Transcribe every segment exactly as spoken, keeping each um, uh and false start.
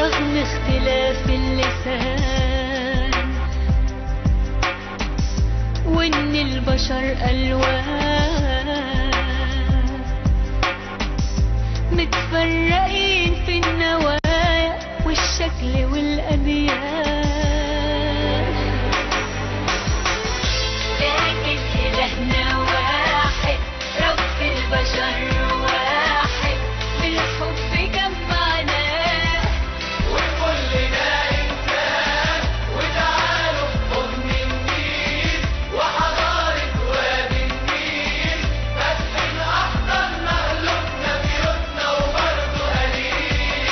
رغم اختلاف اللسان، وإن البشر ألوان متفرقين في النوايا والشكل والأديان، لكن إلهنا واحد، رب البشر واحد، بالحب جمعناه وكلنا إنسان، وتعالوا في حضن النيل وحضارة وادي النيل، فاتحين أحضاننا قلوبنا بيوتنا وبرضه قليل.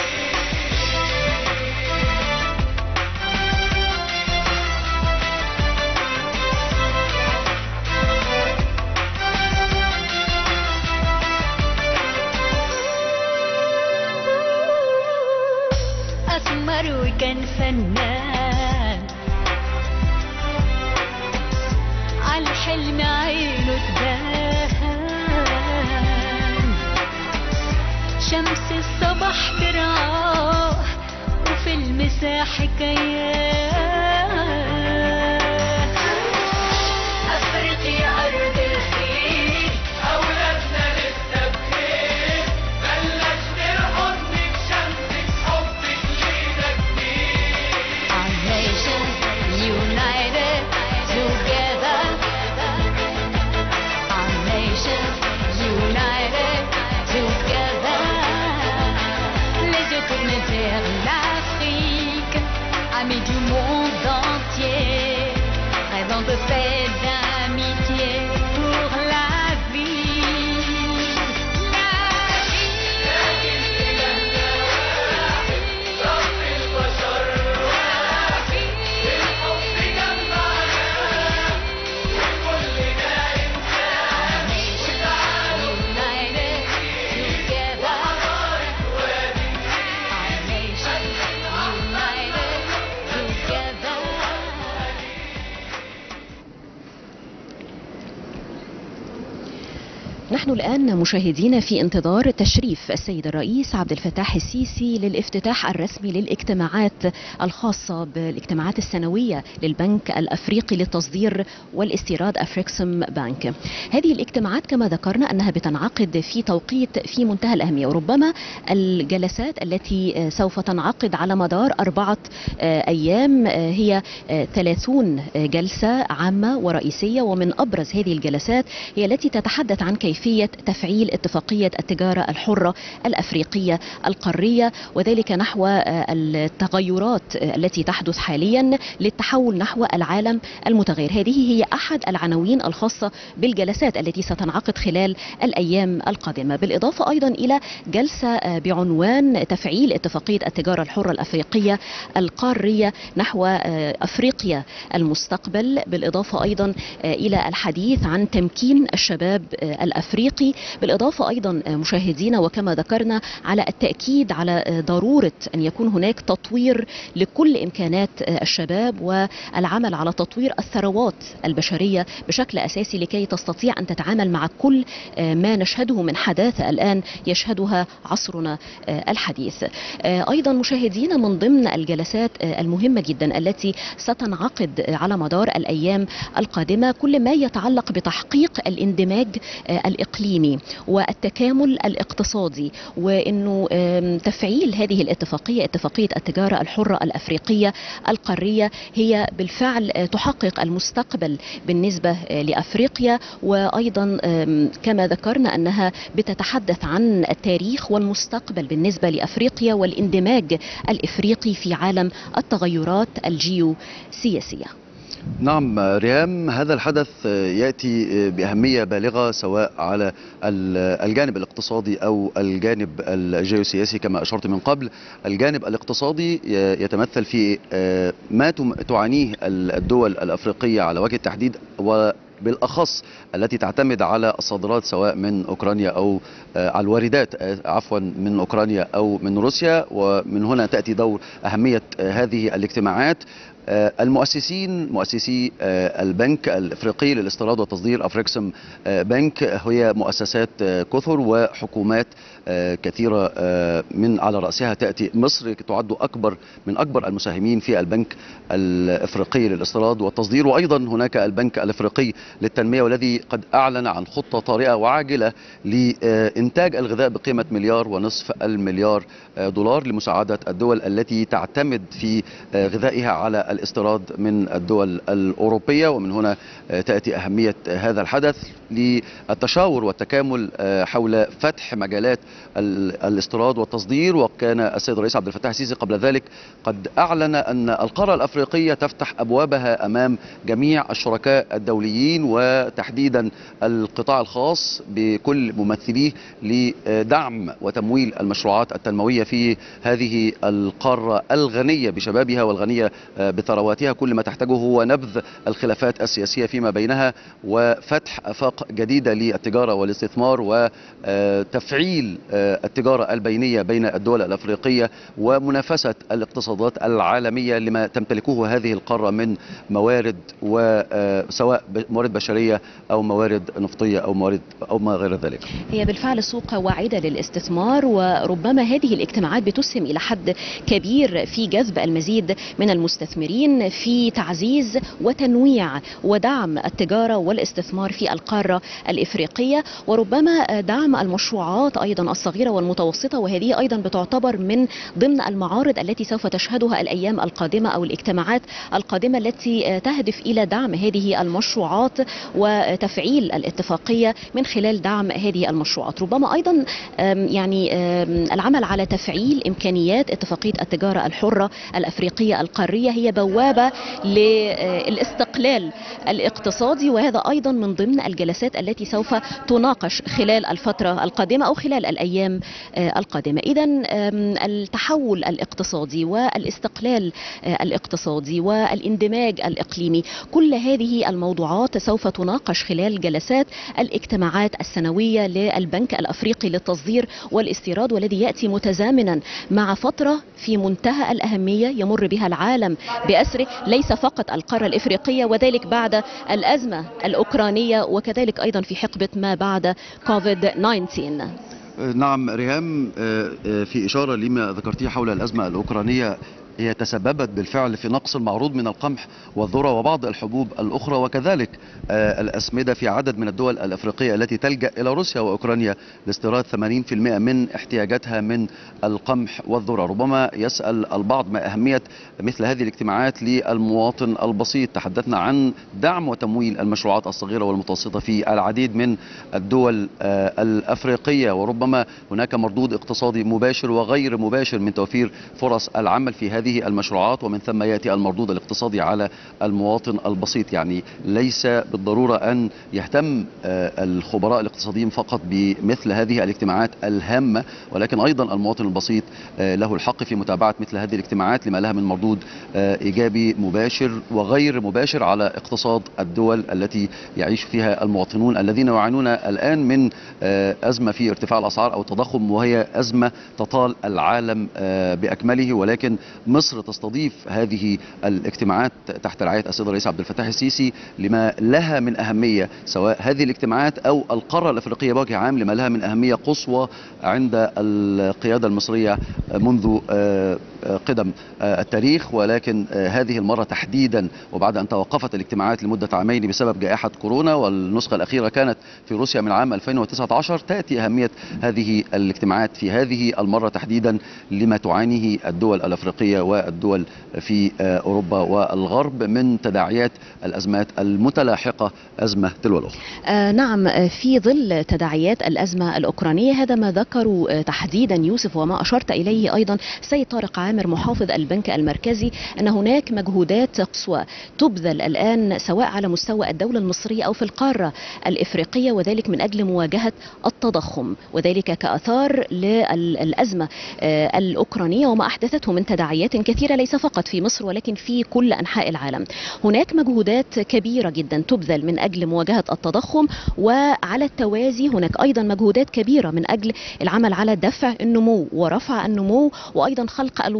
أسمر وكان فنان، عالحلم عينه تبان، شمس الصبح ترعاه وفي المساء حكاياه. أفريقيا أرض الخير، أولادنا لسه بخير، بلاش نرقد من شمسك، حبك لينا كتير. Our nation united together, our nation united together, les yeux tournés vers l'Afrique, amis du monde entier, rêvant de paix, d'amitié pour la vie. La vie. لكن إلهنا واحد، رب البشر واحد، بالحب جمعناه وكلنا إنسان، وتعالوا united together, وحضارة وادي النيل، our nation united together. نحن الآن مشاهدين في انتظار تشريف السيد الرئيس عبد الفتاح السيسي للافتتاح الرسمي للاجتماعات الخاصة بالاجتماعات السنوية للبنك الأفريقي للتصدير والاستيراد أفريكسم بانك. هذه الاجتماعات كما ذكرنا أنها بتنعقد في توقيت في منتهى الأهمية، وربما الجلسات التي سوف تنعقد على مدار أربعة أيام هي ثلاثون جلسة عامة ورئيسية، ومن أبرز هذه الجلسات هي التي تتحدث عن كيفية تفعيل اتفاقية التجارة الحرة الأفريقية القارية، وذلك نحو التغيرات التي تحدث حاليا للتحول نحو العالم المتغير. هذه هي أحد العناوين الخاصة بالجلسات التي ستنعقد خلال الأيام القادمة، بالإضافة أيضا إلى جلسة بعنوان تفعيل اتفاقية التجارة الحرة الأفريقية القارية نحو أفريقيا المستقبل، بالإضافة أيضا إلى الحديث عن تمكين الشباب الأفريقي، بالإضافة أيضا مشاهدينا وكما ذكرنا على التأكيد على ضرورة أن يكون هناك تطوير لكل إمكانات الشباب والعمل على تطوير الثروات البشرية بشكل أساسي لكي تستطيع أن تتعامل مع كل ما نشهده من حداثة الآن يشهدها عصرنا الحديث. أيضا مشاهدينا من ضمن الجلسات المهمة جدا التي ستنعقد على مدار الأيام القادمة كل ما يتعلق بتحقيق الاندماج الإقليمي والتكامل الاقتصادي، وأنه تفعيل هذه الاتفاقية اتفاقية التجارة الحرة الأفريقية القارية هي بالفعل تحقق المستقبل بالنسبة لأفريقيا، وأيضا كما ذكرنا أنها بتتحدث عن التاريخ والمستقبل بالنسبة لأفريقيا والاندماج الإفريقي في عالم التغيرات الجيوسياسية. نعم ريهام، هذا الحدث يأتي بأهمية بالغة سواء على الجانب الاقتصادي أو الجانب الجيوسياسي كما أشرت من قبل. الجانب الاقتصادي يتمثل في ما تعانيه الدول الأفريقية على وجه التحديد، و بالأخص التي تعتمد على الصادرات سواء من أوكرانيا أو على الواردات عفوا من أوكرانيا أو من روسيا، ومن هنا تأتي دور أهمية هذه الاجتماعات. المؤسسين مؤسسي البنك الافريقي للاستيراد والتصدير افريكسم بنك هي مؤسسات كثر وحكومات كثيرة، من على رأسها تأتي مصر تعد أكبر من أكبر المساهمين في البنك الافريقي للاستيراد والتصدير، وأيضا هناك البنك الافريقي للتنمية والذي قد أعلن عن خطة طارئة وعاجلة لإنتاج الغذاء بقيمة مليار ونصف المليار دولار لمساعدة الدول التي تعتمد في غذائها على الاستيراد من الدول الأوروبية. ومن هنا تأتي أهمية هذا الحدث للتشاور والتكامل حول فتح مجالات الاستيراد والتصدير. وكان السيد الرئيس عبد الفتاح السيسي قبل ذلك قد أعلن أن القارة الأفريقية تفتح أبوابها أمام جميع الشركاء الدوليين وتحديدا القطاع الخاص بكل ممثليه لدعم وتمويل المشروعات التنموية في هذه القارة الغنية بشبابها والغنية بثرواتها. كل ما تحتاجه هو نبذ الخلافات السياسية فيما بينها وفتح آفاق جديدة للتجارة والاستثمار وتفعيل التجارة البينية بين الدول الأفريقية ومنافسة الاقتصادات العالمية لما تمتلكه هذه القارة من موارد، وسواء موارد بشرية أو موارد نفطية أو موارد أو ما غير ذلك. هي بالفعل سوق واعدة للاستثمار، وربما هذه الاجتماعات بتسهم إلى حد كبير في جذب المزيد من المستثمرين في تعزيز وتنويع ودعم التجارة والاستثمار في القارة الإفريقية، وربما دعم المشروعات أيضا الصغيرة والمتوسطة، وهذه أيضا بتعتبر من ضمن المعارض التي سوف تشهدها الأيام القادمة أو الاجتماعات القادمة التي تهدف إلى دعم هذه المشروعات وتفعيل الاتفاقية من خلال دعم هذه المشروعات. ربما أيضا يعني العمل على تفعيل إمكانيات اتفاقية التجارة الحرة الأفريقية القارية هي بوابة للاستقلال الاقتصادي، وهذا أيضا من ضمن الجلسات التي سوف تناقش خلال الفترة القادمة أو خلال الأيام القادمة. إذن التحول الاقتصادي والاستقلال الاقتصادي والاندماج الإقليمي، كل هذه الموضوعات سوف تناقش خلال جلسات الاجتماعات السنوية للبنك الأفريقي للتصدير والاستيراد، والذي يأتي متزامنا مع فترة في منتهى الأهمية يمر بها العالم بأسره، ليس فقط القارة الإفريقية، وذلك بعد الأزمة الأوكرانية وكذلك أيضا في حقبة ما بعد كوفيد تسعة عشر. نعم ريهام، في إشارة لما ذكرتيه حول الأزمة الأوكرانية، هي تسببت بالفعل في نقص المعروض من القمح والذرة وبعض الحبوب الأخرى، وكذلك الأسمدة في عدد من الدول الأفريقية التي تلجأ إلى روسيا وأوكرانيا لاستيراد ثمانين بالمئة من احتياجاتها من القمح والذرة. ربما يسأل البعض ما أهمية مثل هذه الاجتماعات للمواطن البسيط. تحدثنا عن دعم وتمويل المشروعات الصغيرة والمتوسطة في العديد من الدول الأفريقية، وربما هناك مردود اقتصادي مباشر وغير مباشر من توفير فرص العمل في هذه هذه المشروعات، ومن ثم يأتي المردود الاقتصادي على المواطن البسيط. يعني ليس بالضرورة أن يهتم الخبراء الاقتصاديين فقط بمثل هذه الاجتماعات الهامة، ولكن أيضا المواطن البسيط له الحق في متابعة مثل هذه الاجتماعات لما لها من مردود إيجابي مباشر وغير مباشر على اقتصاد الدول التي يعيش فيها المواطنون الذين يعانون الآن من أزمة في ارتفاع الأسعار أو التضخم، وهي أزمة تطال العالم بأكمله. ولكن مصر تستضيف هذه الاجتماعات تحت رعاية السيد الرئيس عبد الفتاح السيسي لما لها من أهمية، سواء هذه الاجتماعات أو القارة الأفريقية بوجه عام لما لها من أهمية قصوى عند القيادة المصرية منذ قدم التاريخ. ولكن هذه المرة تحديدا وبعد أن توقفت الاجتماعات لمدة عامين بسبب جائحة كورونا، والنسخة الأخيرة كانت في روسيا من عام ألفين وتسعة عشر، تأتي أهمية هذه الاجتماعات في هذه المرة تحديدا لما تعانيه الدول الأفريقية والدول في أوروبا والغرب من تداعيات الأزمات المتلاحقة، أزمة تلو الأخرى. آه نعم، في ظل تداعيات الأزمة الأوكرانية، هذا ما ذكروا تحديدا يوسف وما أشرت إليه أيضا سيد طارق عامر محافظ البنك المركزي، أن هناك مجهودات قصوى تبذل الآن سواء على مستوى الدولة المصرية أو في القارة الإفريقية، وذلك من أجل مواجهة التضخم، وذلك كأثار للأزمة آه الأوكرانية وما أحدثته من تداعيات كثيرة ليس فقط في مصر ولكن في كل أنحاء العالم. هناك مجهودات كبيرة جدا تبذل من أجل مواجهة التضخم، وعلى التوازي هناك أيضا مجهودات كبيرة من أجل العمل على دفع النمو ورفع النمو وأيضا خلق الوظائف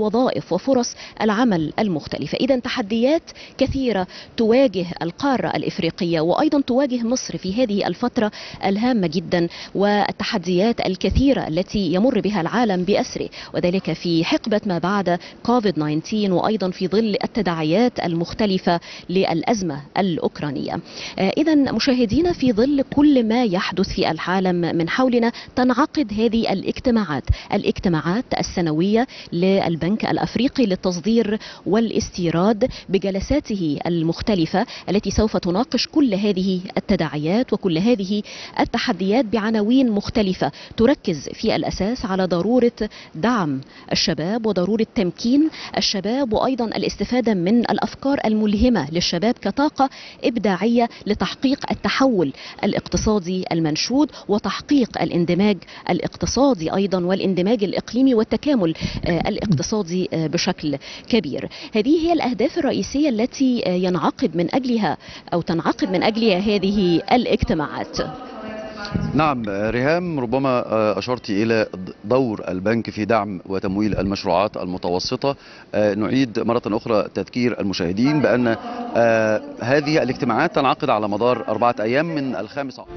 الوظائف وفرص العمل المختلفة. إذن تحديات كثيرة تواجه القارة الإفريقية وأيضا تواجه مصر في هذه الفترة الهامة جدا، والتحديات الكثيرة التي يمر بها العالم بأسره، وذلك في حقبة ما بعد كوفيد تسعة عشر وأيضا في ظل التداعيات المختلفة للأزمة الأوكرانية. إذن مشاهدينا، في ظل كل ما يحدث في العالم من حولنا تنعقد هذه الاجتماعات الاجتماعات السنوية للبنك الأفريقي للتصدير والاستيراد بجلساته المختلفة التي سوف تناقش كل هذه التداعيات وكل هذه التحديات بعناوين مختلفة تركز في الأساس على ضرورة دعم الشباب وضرورة تمكين الشباب، وأيضا الاستفادة من الأفكار الملهمة للشباب كطاقة إبداعية لتحقيق التحول الاقتصادي المنشود وتحقيق الاندماج الاقتصادي أيضا والاندماج الإقليمي والتكامل الاقتصادي بشكل كبير. هذه هي الأهداف الرئيسية التي ينعقد من أجلها أو تنعقد من أجلها هذه الاجتماعات. نعم ريهام، ربما أشرت إلى دور البنك في دعم وتمويل المشروعات المتوسطة. نعيد مرة أخرى تذكير المشاهدين بأن هذه الاجتماعات تنعقد على مدار أربعة أيام من الخامس عشر.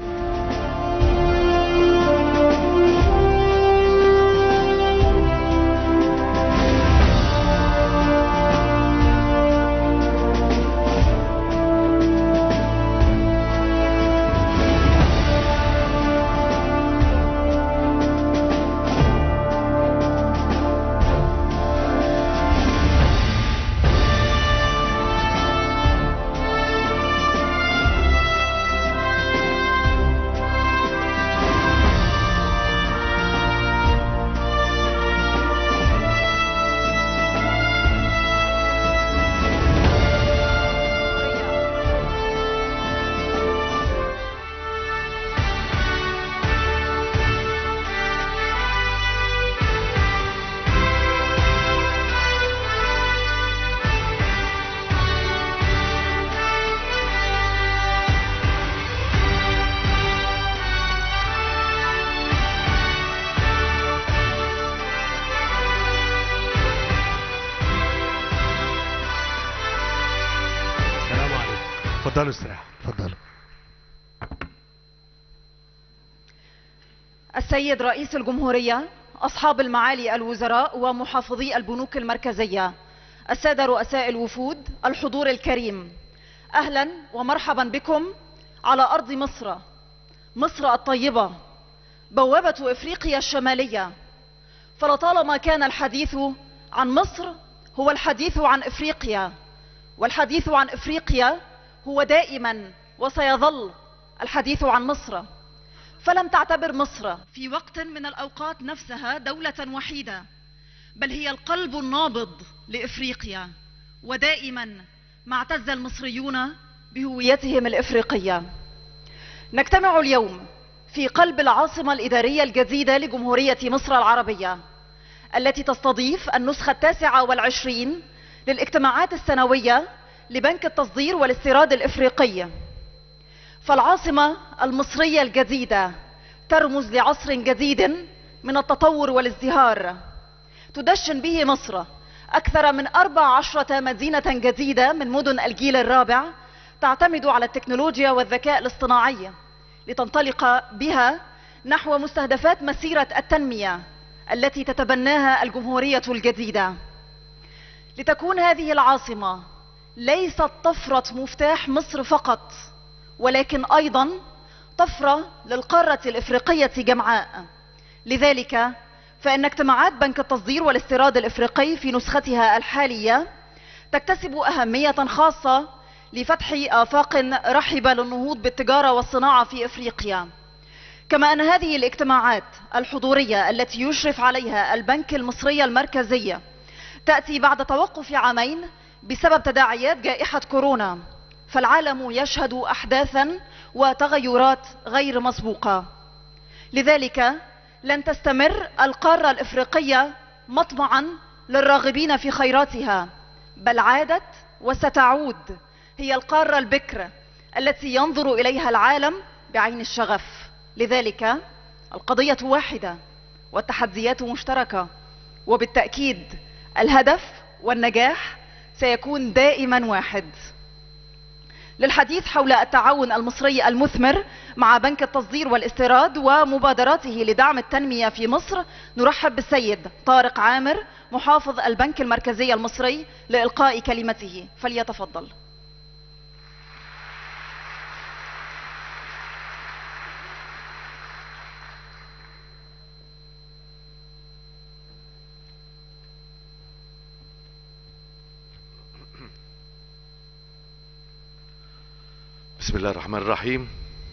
تفضلوا استريحوا. تفضلوا. السيد رئيس الجمهورية، أصحاب المعالي الوزراء ومحافظي البنوك المركزية، السادة رؤساء الوفود، الحضور الكريم، أهلا ومرحبا بكم على أرض مصر، مصر الطيبة، بوابة إفريقيا الشمالية. فلطالما كان الحديث عن مصر هو الحديث عن إفريقيا، والحديث عن إفريقيا هو دائما وسيظل الحديث عن مصر. فلم تعتبر مصر في وقت من الأوقات نفسها دولة وحيدة، بل هي القلب النابض لإفريقيا، ودائما ما اعتز المصريون بهويتهم الإفريقية. نجتمع اليوم في قلب العاصمة الإدارية الجديدة لجمهورية مصر العربية، التي تستضيف النسخة التاسعة والعشرين للاجتماعات السنوية لبنك التصدير والاستيراد الإفريقي. فالعاصمة المصرية الجديدة ترمز لعصر جديد من التطور والازدهار، تدشن به مصر أكثر من أربع عشرة مدينة جديدة من مدن الجيل الرابع تعتمد على التكنولوجيا والذكاء الاصطناعي، لتنطلق بها نحو مستهدفات مسيرة التنمية التي تتبناها الجمهورية الجديدة. لتكون هذه العاصمة ليست طفرة مفتاح مصر فقط، ولكن أيضا طفرة للقارة الإفريقية جمعاء. لذلك فإن اجتماعات بنك التصدير والاستيراد الإفريقي في نسختها الحالية تكتسب أهمية خاصة لفتح آفاق رحبة للنهوض بالتجارة والصناعة في إفريقيا. كما أن هذه الاجتماعات الحضورية التي يشرف عليها البنك المصري المركزي تأتي بعد توقف عامين بسبب تداعيات جائحة كورونا، فالعالم يشهد أحداثا وتغيرات غير مسبوقة. لذلك لن تستمر القارة الإفريقية مطمعا للراغبين في خيراتها، بل عادت وستعود هي القارة البكر التي ينظر إليها العالم بعين الشغف. لذلك القضية واحدة والتحديات مشتركة، وبالتأكيد الهدف والنجاح سيكون دائما واحد. للحديث حول التعاون المصري المثمر مع بنك التصدير والاستيراد ومبادراته لدعم التنمية في مصر، نرحب بالسيد طارق عامر محافظ البنك المركزي المصري لإلقاء كلمته، فليتفضل. بسم الله الرحمن الرحيم.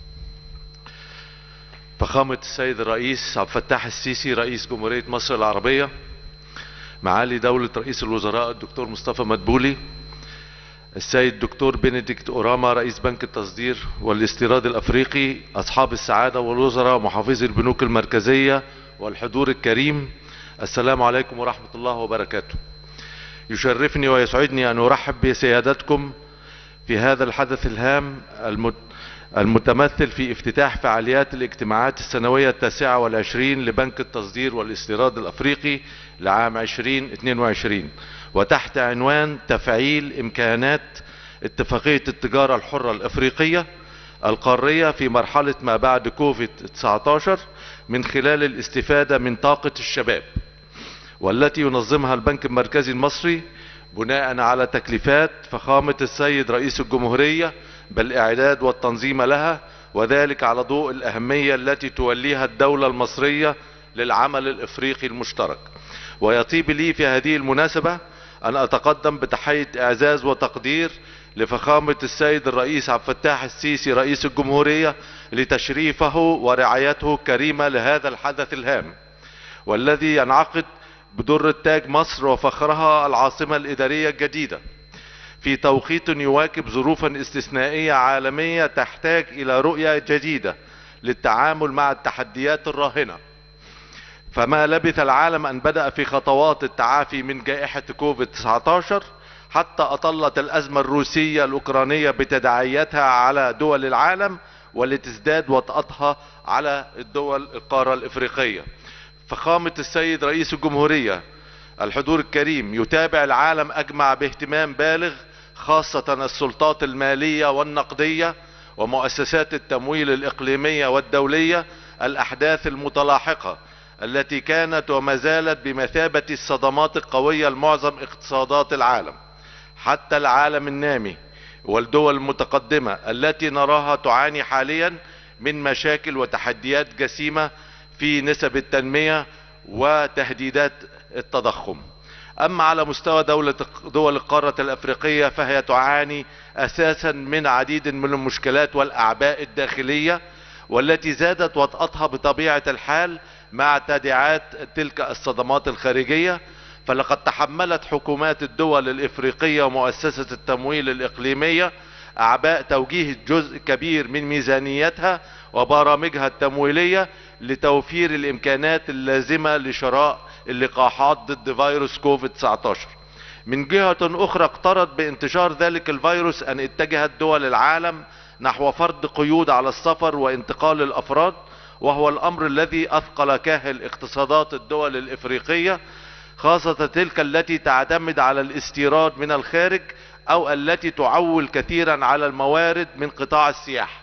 فخامة السيد الرئيس عبد الفتاح السيسي رئيس جمهورية مصر العربية، معالي دولة رئيس الوزراء الدكتور مصطفى مدبولي، السيد الدكتور بنديكت أوراما رئيس بنك التصدير والاستيراد الأفريقي، أصحاب السعادة والوزراء ومحافظي البنوك المركزية والحضور الكريم، السلام عليكم ورحمة الله وبركاته. يشرفني ويسعدني أن أرحب بسيادتكم في هذا الحدث الهام المتمثل في افتتاح فعاليات الاجتماعات السنوية التاسعة والعشرين لبنك التصدير والاستيراد الأفريقي لعام عشرين اثنين وعشرين، وتحت عنوان تفعيل إمكانات اتفاقية التجارة الحرة الأفريقية القارية في مرحلة ما بعد كوفيد تسعة عشر من خلال الاستفادة من طاقة الشباب، والتي ينظمها البنك المركزي المصري بناء على تكليفات فخامة السيد رئيس الجمهورية بالإعداد والتنظيم لها، وذلك على ضوء الأهمية التي توليها الدولة المصرية للعمل الإفريقي المشترك. ويطيب لي في هذه المناسبة أن أتقدم بتحية إعزاز وتقدير لفخامة السيد الرئيس عبد الفتاح السيسي رئيس الجمهورية لتشريفه ورعايته الكريمة لهذا الحدث الهام، والذي ينعقد بدر التاج مصر وفخرها العاصمة الإدارية الجديدة في توقيت يواكب ظروفا استثنائية عالمية تحتاج إلى رؤية جديدة للتعامل مع التحديات الراهنة. فما لبث العالم أن بدأ في خطوات التعافي من جائحة كوفيد تسعة عشر حتى أطلت الأزمة الروسية الأوكرانية بتداعياتها على دول العالم، ولتزداد وطأتها على الدول القارة الإفريقية. فخامة السيد رئيس الجمهورية الحضور الكريم يتابع العالم أجمع باهتمام بالغ، خاصة السلطات المالية والنقدية ومؤسسات التمويل الإقليمية والدولية، الأحداث المتلاحقة التي كانت وما زالت بمثابة الصدمات القوية لمعظم اقتصادات العالم، حتى العالم النامي والدول المتقدمة التي نراها تعاني حاليا من مشاكل وتحديات جسيمة في نسب التنمية وتهديدات التضخم. أما على مستوى دولة دول القارة الأفريقية فهي تعاني أساسا من عديد من المشكلات والأعباء الداخلية، والتي زادت وطأتها بطبيعة الحال مع تداعيات تلك الصدمات الخارجية. فلقد تحملت حكومات الدول الإفريقية ومؤسسة التمويل الإقليمية أعباء توجيه جزء كبير من ميزانيتها وبرامجها التمويلية لتوفير الإمكانات اللازمة لشراء اللقاحات ضد فيروس كوفيد تسعة عشر. من جهة أخرى اقترض بانتشار ذلك الفيروس أن اتجهت دول العالم نحو فرض قيود على السفر وانتقال الأفراد، وهو الأمر الذي أثقل كاهل اقتصادات الدول الإفريقية، خاصة تلك التي تعتمد على الاستيراد من الخارج أو التي تعول كثيرا على الموارد من قطاع السياحة.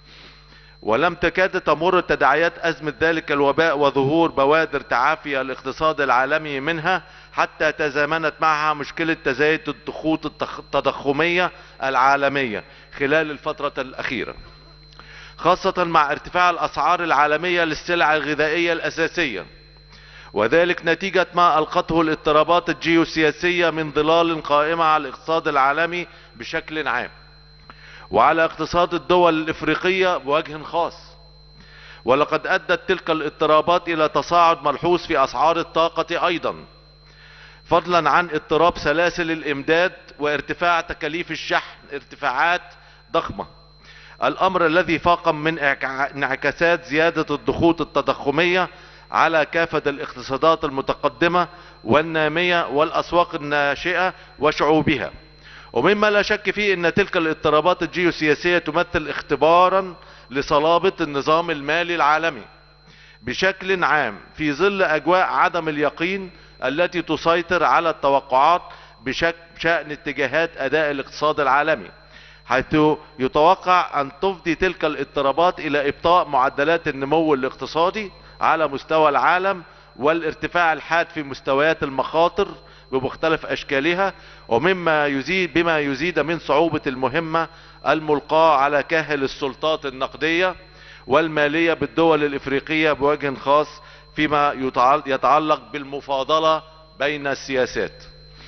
ولم تكاد تمر تداعيات أزمة ذلك الوباء وظهور بوادر تعافي الاقتصاد العالمي منها حتى تزامنت معها مشكلة تزايد الضغوط التضخمية العالمية خلال الفترة الأخيرة، خاصة مع ارتفاع الأسعار العالمية للسلع الغذائية الأساسية، وذلك نتيجة ما ألقته الاضطرابات الجيوسياسية من ظلال قائمة على الاقتصاد العالمي بشكل عام وعلى اقتصاد الدول الإفريقية بوجه خاص. ولقد أدت تلك الاضطرابات إلى تصاعد ملحوظ في أسعار الطاقة أيضا، فضلا عن اضطراب سلاسل الإمداد وارتفاع تكاليف الشحن ارتفاعات ضخمة، الأمر الذي فاقم من انعكاسات زيادة الضغوط التضخمية على كافة الاقتصادات المتقدمة والنامية والأسواق الناشئة وشعوبها. ومما لا شك فيه أن تلك الاضطرابات الجيوسياسية تمثل اختبارا لصلابة النظام المالي العالمي بشكل عام في ظل أجواء عدم اليقين التي تسيطر على التوقعات بشأن اتجاهات أداء الاقتصاد العالمي، حيث يتوقع أن تفضي تلك الاضطرابات إلى إبطاء معدلات النمو الاقتصادي على مستوى العالم والارتفاع الحاد في مستويات المخاطر بمختلف أشكالها، ومما يزيد بما يزيد من صعوبة المهمة الملقاة على كاهل السلطات النقدية والمالية بالدول الإفريقية بوجه خاص فيما يتعلق بالمفاضلة بين السياسات.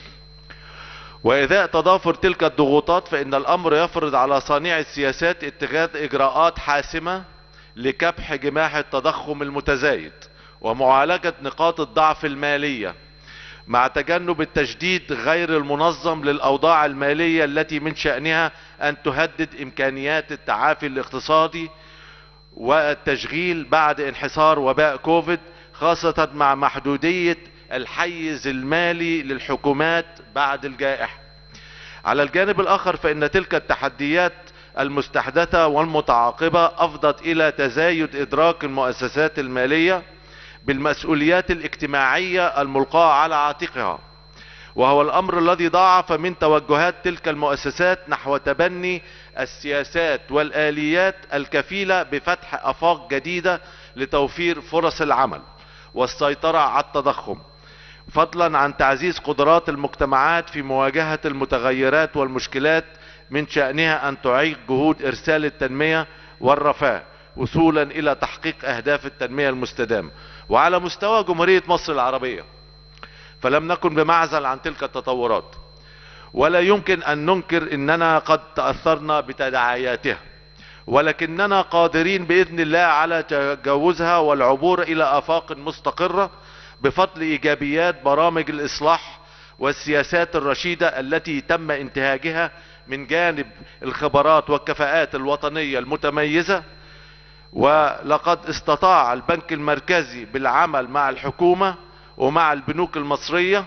وإذا تضافر تلك الضغوطات فإن الأمر يفرض على صانع السياسات اتخاذ إجراءات حاسمة لكبح جماح التضخم المتزايد ومعالجة نقاط الضعف المالية، مع تجنب التشديد غير المنظم للأوضاع المالية التي من شأنها أن تهدد إمكانيات التعافي الاقتصادي والتشغيل بعد انحسار وباء كوفيد، خاصة مع محدودية الحيز المالي للحكومات بعد الجائحة. على الجانب الآخر فإن تلك التحديات المستحدثة والمتعاقبة أفضت إلى تزايد إدراك المؤسسات المالية بالمسؤوليات الاجتماعية الملقاة على عاتقها، وهو الأمر الذي ضاعف من توجهات تلك المؤسسات نحو تبني السياسات والآليات الكفيلة بفتح آفاق جديدة لتوفير فرص العمل والسيطرة على التضخم، فضلا عن تعزيز قدرات المجتمعات في مواجهة المتغيرات والمشكلات من شأنها أن تعيق جهود إرسال التنمية والرفاه وصولا إلى تحقيق أهداف التنمية المستدامة. وعلى مستوى جمهورية مصر العربية فلم نكن بمعزل عن تلك التطورات، ولا يمكن أن ننكر أننا قد تأثرنا بتداعياتها، ولكننا قادرين بإذن الله على تجاوزها والعبور إلى آفاق مستقرة بفضل إيجابيات برامج الإصلاح والسياسات الرشيدة التي تم انتهاجها من جانب الخبرات والكفاءات الوطنية المتميزة. ولقد استطاع البنك المركزي بالعمل مع الحكومة ومع البنوك المصرية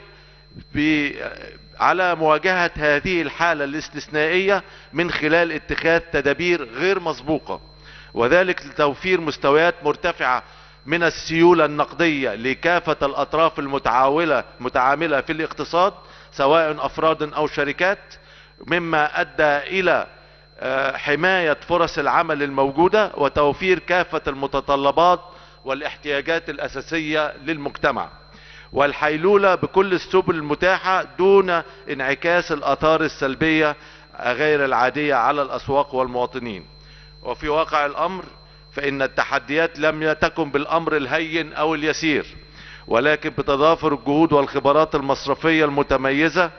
على مواجهة هذه الحالة الاستثنائية من خلال اتخاذ تدابير غير مسبوقة، وذلك لتوفير مستويات مرتفعة من السيولة النقدية لكافة الأطراف المتعاولة متعاملة في الاقتصاد سواء أفراد أو شركات، مما أدى إلى حماية فرص العمل الموجودة وتوفير كافة المتطلبات والاحتياجات الأساسية للمجتمع، والحيلولة بكل السبل المتاحة دون انعكاس الآثار السلبية غير العادية على الأسواق والمواطنين. وفي واقع الأمر فإن التحديات لم تكن بالأمر الهين أو اليسير، ولكن بتضافر الجهود والخبرات المصرفية المتميزة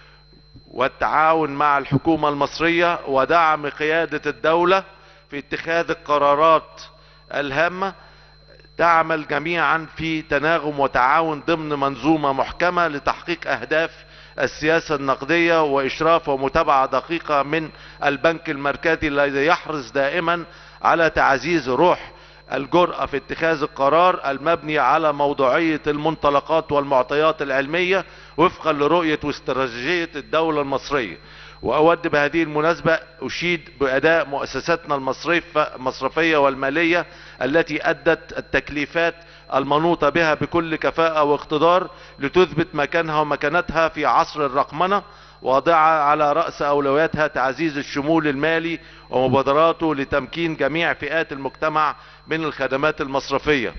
والتعاون مع الحكومة المصرية ودعم قيادة الدولة في اتخاذ القرارات الهامة، تعمل جميعا في تناغم وتعاون ضمن منظومة محكمة لتحقيق أهداف السياسة النقدية وإشراف ومتابعة دقيقة من البنك المركزي الذي يحرص دائما على تعزيز روح الجرأة في اتخاذ القرار المبني على موضوعية المنطلقات والمعطيات العلمية وفقا لرؤية واستراتيجية الدولة المصرية. وأود بهذه المناسبة أشيد بأداء مؤسساتنا المصرفية والمالية التي أدت التكليفات المنوطة بها بكل كفاءة واقتدار لتثبت مكانها ومكانتها في عصر الرقمنة، واضعة على رأس أولوياتها تعزيز الشمول المالي ومبادراته لتمكين جميع فئات المجتمع من الخدمات المصرفية.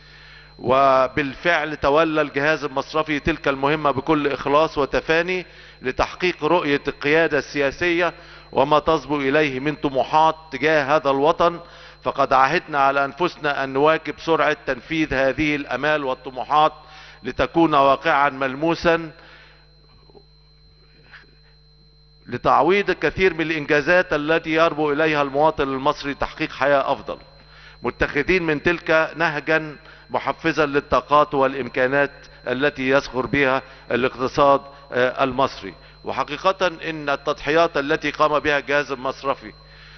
وبالفعل تولى الجهاز المصرفي تلك المهمة بكل إخلاص وتفاني لتحقيق رؤية القيادة السياسية وما تصبو إليه من طموحات تجاه هذا الوطن. فقد عهدنا على أنفسنا أن نواكب سرعة تنفيذ هذه الأمال والطموحات لتكون واقعا ملموسا لتعويض الكثير من الإنجازات التي يربو إليها المواطن المصري تحقيق حياة أفضل، متخذين من تلك نهجا محفزا للطاقات والإمكانات التي يصغر بها الاقتصاد المصري. وحقيقة إن التضحيات التي قام بها الجهاز المصرفي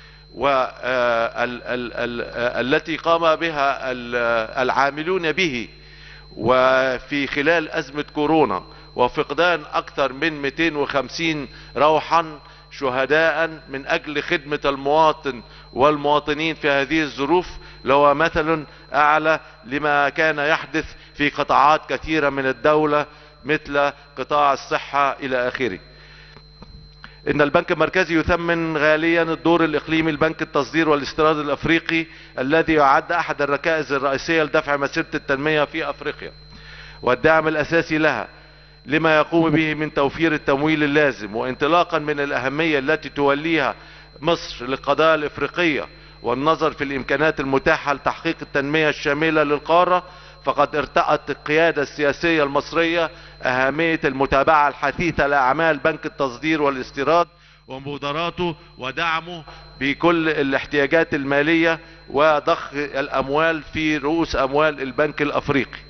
والتي قام بها العاملون به وفي خلال أزمة كورونا وفقدان أكثر من مئتين وخمسين روحا شهداء من أجل خدمة المواطن والمواطنين في هذه الظروف لو مثل أعلى لما كان يحدث في قطاعات كثيرة من الدولة مثل قطاع الصحة إلى آخره. إن البنك المركزي يثمن غاليا الدور الإقليمي لبنك التصدير والاستيراد الأفريقي الذي يعد أحد الركائز الرئيسية لدفع مسيرة التنمية في أفريقيا والدعم الأساسي لها، لما يقوم به من توفير التمويل اللازم. وانطلاقا من الأهمية التي توليها مصر للقضايا الإفريقية والنظر في الإمكانات المتاحة لتحقيق التنمية الشاملة للقارة، فقد ارتأت القيادة السياسية المصرية أهمية المتابعة الحثيثة لأعمال بنك التصدير والاستيراد ومبادراته ودعمه بكل الاحتياجات المالية وضخ الأموال في رؤوس أموال البنك الأفريقي.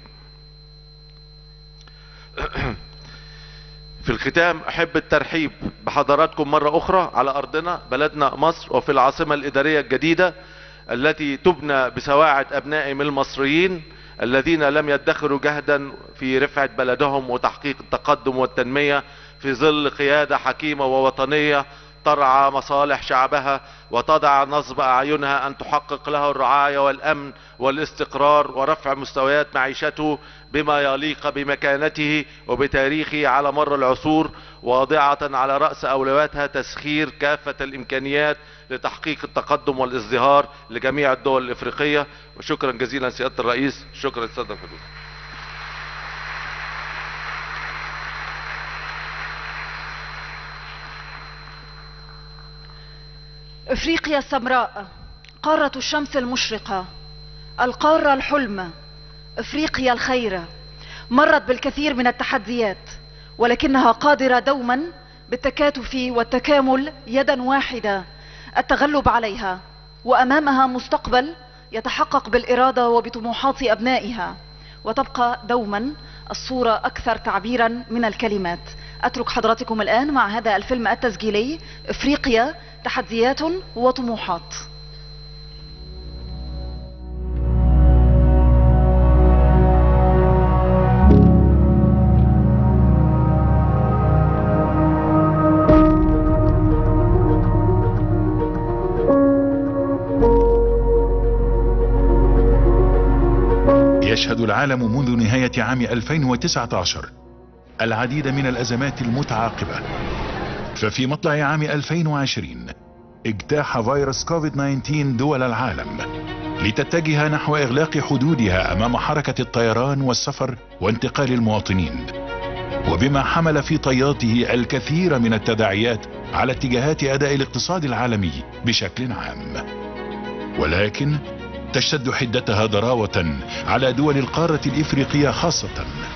في الختام أحب الترحيب بحضراتكم مرة أخرى على أرضنا بلدنا مصر وفي العاصمة الإدارية الجديدة التي تبنى بسواعد أبنائهم المصريين الذين لم يدخروا جهدا في رفعة بلدهم وتحقيق التقدم والتنمية في ظل قيادة حكيمة ووطنية ترعى مصالح شعبها وتضع نصب أعينها أن تحقق له الرعاية والأمن والاستقرار ورفع مستويات معيشته بما يليق بمكانته وبتاريخه على مر العصور، واضعة على رأس أولوياتها تسخير كافة الإمكانيات لتحقيق التقدم والازدهار لجميع الدول الإفريقية. وشكرا جزيلا سيادة الرئيس. شكرا للسادة الحضور. افريقيا السمراء، قارة الشمس المشرقة، القارة الحلم، افريقيا الخير، مرت بالكثير من التحديات ولكنها قادرة دوما بالتكاتف والتكامل يدا واحدة التغلب عليها، وامامها مستقبل يتحقق بالإرادة وبطموحات ابنائها، وتبقى دوما الصورة اكثر تعبيرا من الكلمات. اترك حضراتكم الان مع هذا الفيلم التسجيلي افريقيا تحديات وطموحات. يشهد العالم منذ نهاية عام ألفين وتسعة عشر العديد من الأزمات المتعاقبة، ففي مطلع عام ألفين وعشرين اجتاح فيروس كوفيد تسعة عشر دول العالم لتتجه نحو إغلاق حدودها أمام حركة الطيران والسفر وانتقال المواطنين، وبما حمل في طياته الكثير من التداعيات على اتجاهات أداء الاقتصاد العالمي بشكل عام. ولكن تشتد حدتها ضراوة على دول القارة الإفريقية خاصة،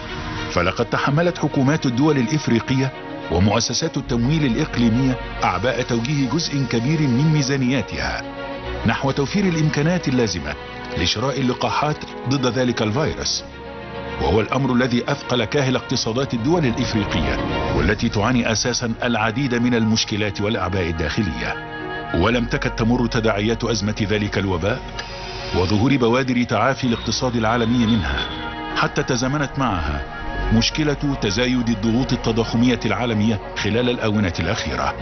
فلقد تحملت حكومات الدول الإفريقية ومؤسسات التمويل الإقليمية أعباء توجيه جزء كبير من ميزانياتها نحو توفير الإمكانات اللازمة لشراء اللقاحات ضد ذلك الفيروس، وهو الأمر الذي أثقل كاهل اقتصادات الدول الإفريقية والتي تعاني أساسا العديد من المشكلات والأعباء الداخلية. ولم تكد تمر تداعيات أزمة ذلك الوباء وظهور بوادر تعافي الاقتصاد العالمي منها حتى تزامنت معها مشكلة تزايد الضغوط التضخمية العالمية خلال الآونة الأخيرة،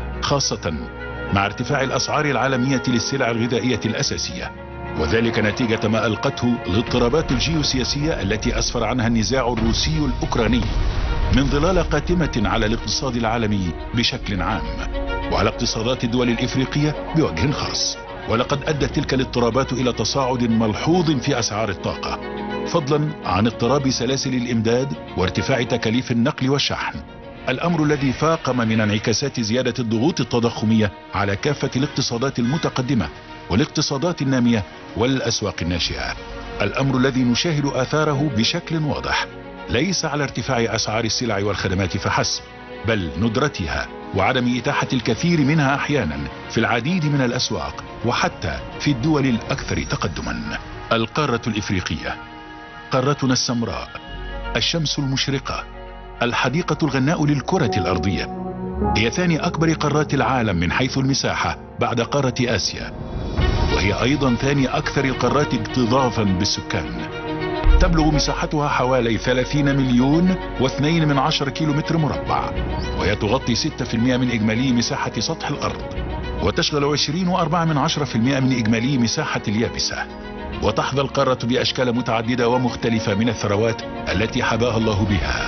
خاصة مع ارتفاع الأسعار العالمية للسلع الغذائية الأساسية، وذلك نتيجة ما ألقته الاضطرابات الجيوسياسية التي أسفر عنها النزاع الروسي الأوكراني من ظلال قاتمة على الاقتصاد العالمي بشكل عام وعلى اقتصادات الدول الإفريقية بوجه خاص. ولقد أدت تلك الاضطرابات إلى تصاعد ملحوظ في أسعار الطاقة، فضلا عن اضطراب سلاسل الإمداد وارتفاع تكاليف النقل والشحن، الأمر الذي فاقم من انعكاسات زيادة الضغوط التضخمية على كافة الاقتصادات المتقدمة والاقتصادات النامية والأسواق الناشئة، الأمر الذي نشاهد آثاره بشكل واضح ليس على ارتفاع أسعار السلع والخدمات فحسب، بل ندرتها وعدم إتاحة الكثير منها أحيانا في العديد من الأسواق وحتى في الدول الأكثر تقدما. القارة الإفريقية قارتنا السمراء، الشمس المشرقة، الحديقة الغناء للكرة الأرضية، هي ثاني أكبر قارات العالم من حيث المساحة بعد قارة آسيا، وهي أيضا ثاني أكثر القارات اكتظاظا بالسكان، تبلغ مساحتها حوالي ثلاثين مليون واثنين من عشر كيلو متر مربع، وهي تغطي ستة بالمئة من إجمالي مساحة سطح الأرض، وتشغل عشرين وأربعة من عشرة في المئة من إجمالي مساحة اليابسة. وتحظى القارة بأشكال متعددة ومختلفة من الثروات التي حباها الله بها،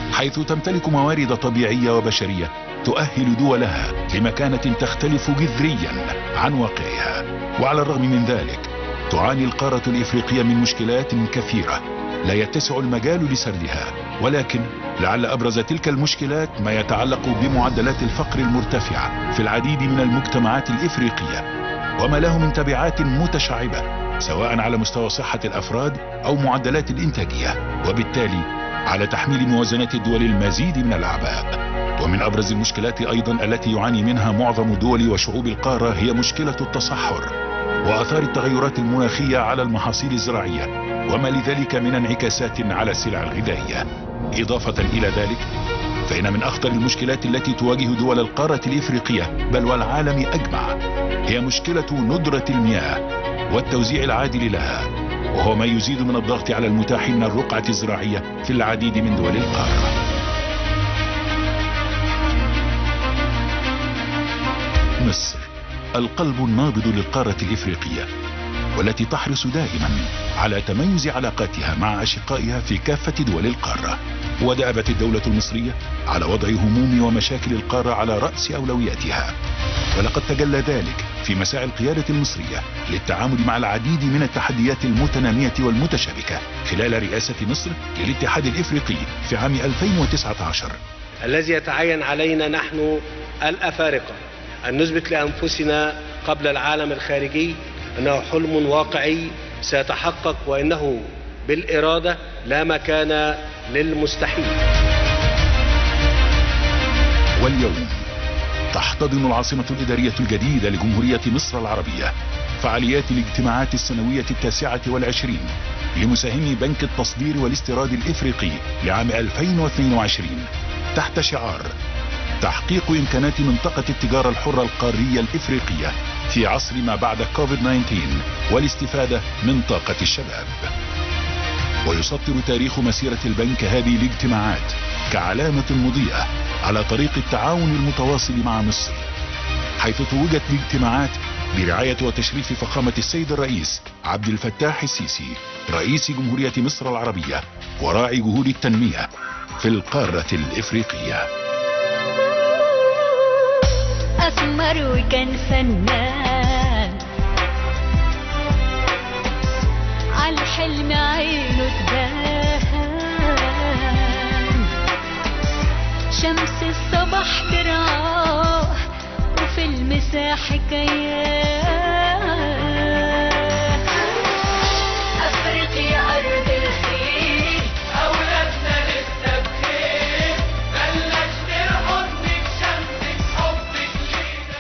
حيث تمتلك موارد طبيعية وبشرية تؤهل دولها لمكانة تختلف جذريا عن واقعها. وعلى الرغم من ذلك تعاني القارة الإفريقية من مشكلات كثيرة لا يتسع المجال لسردها، ولكن لعل أبرز تلك المشكلات ما يتعلق بمعدلات الفقر المرتفعة في العديد من المجتمعات الإفريقية، وما له من تبعات متشعبة سواء على مستوى صحة الأفراد أو معدلات الإنتاجية، وبالتالي على تحميل موازنات الدول المزيد من الأعباء. ومن أبرز المشكلات أيضا التي يعاني منها معظم دول وشعوب القارة هي مشكلة التصحر وآثار التغيرات المناخية على المحاصيل الزراعية، وما لذلك من انعكاسات على السلع الغذائية. إضافة إلى ذلك فإن من أخطر المشكلات التي تواجه دول القارة الإفريقية بل والعالم أجمع هي مشكلة ندرة المياه والتوزيع العادل لها، وهو ما يزيد من الضغط على المتاح من الرقعة الزراعية في العديد من دول القارة. مصر القلب النابض للقارة الإفريقية، والتي تحرص دائما على تميز علاقاتها مع أشقائها في كافة دول القارة. ودأبت الدولة المصرية على وضع هموم ومشاكل القارة على رأس أولوياتها، ولقد تجلى ذلك في مساعي القيادة المصرية للتعامل مع العديد من التحديات المتنامية والمتشابكة خلال رئاسة مصر للاتحاد الإفريقي في عام ألفين وتسعة عشر. الذي يتعين علينا نحن الأفارقة أن نثبت لأنفسنا قبل العالم الخارجي أنه حلم واقعي سيتحقق، وأنه بالإرادة لا مكان للمستحيل. واليوم تحتضن العاصمة الإدارية الجديدة لجمهورية مصر العربية فعاليات الاجتماعات السنوية التاسعة والعشرين لمساهمي بنك التصدير والاستيراد الإفريقي لعام ألفين واثنين وعشرين تحت شعار تحقيق إمكانات منطقة التجارة الحرة القارية الإفريقية في عصر ما بعد كوفيد تسعة عشر والاستفادة من طاقة الشباب. ويسطر تاريخ مسيرة البنك هذه الاجتماعات كعلامة مضيئة على طريق التعاون المتواصل مع مصر، حيث توجت الاجتماعات برعاية وتشريف فخامة السيد الرئيس عبد الفتاح السيسي رئيس جمهورية مصر العربية وراعي جهود التنمية في القارة الإفريقية. أسمر وكان فنان عالحلم عينه تبان، شمس الصبح ترعاه وفي المساء حكايات. أفريقيا أرض الخير أولادنا لسه بخير، بلش نرقصك شمسك حبك لينا.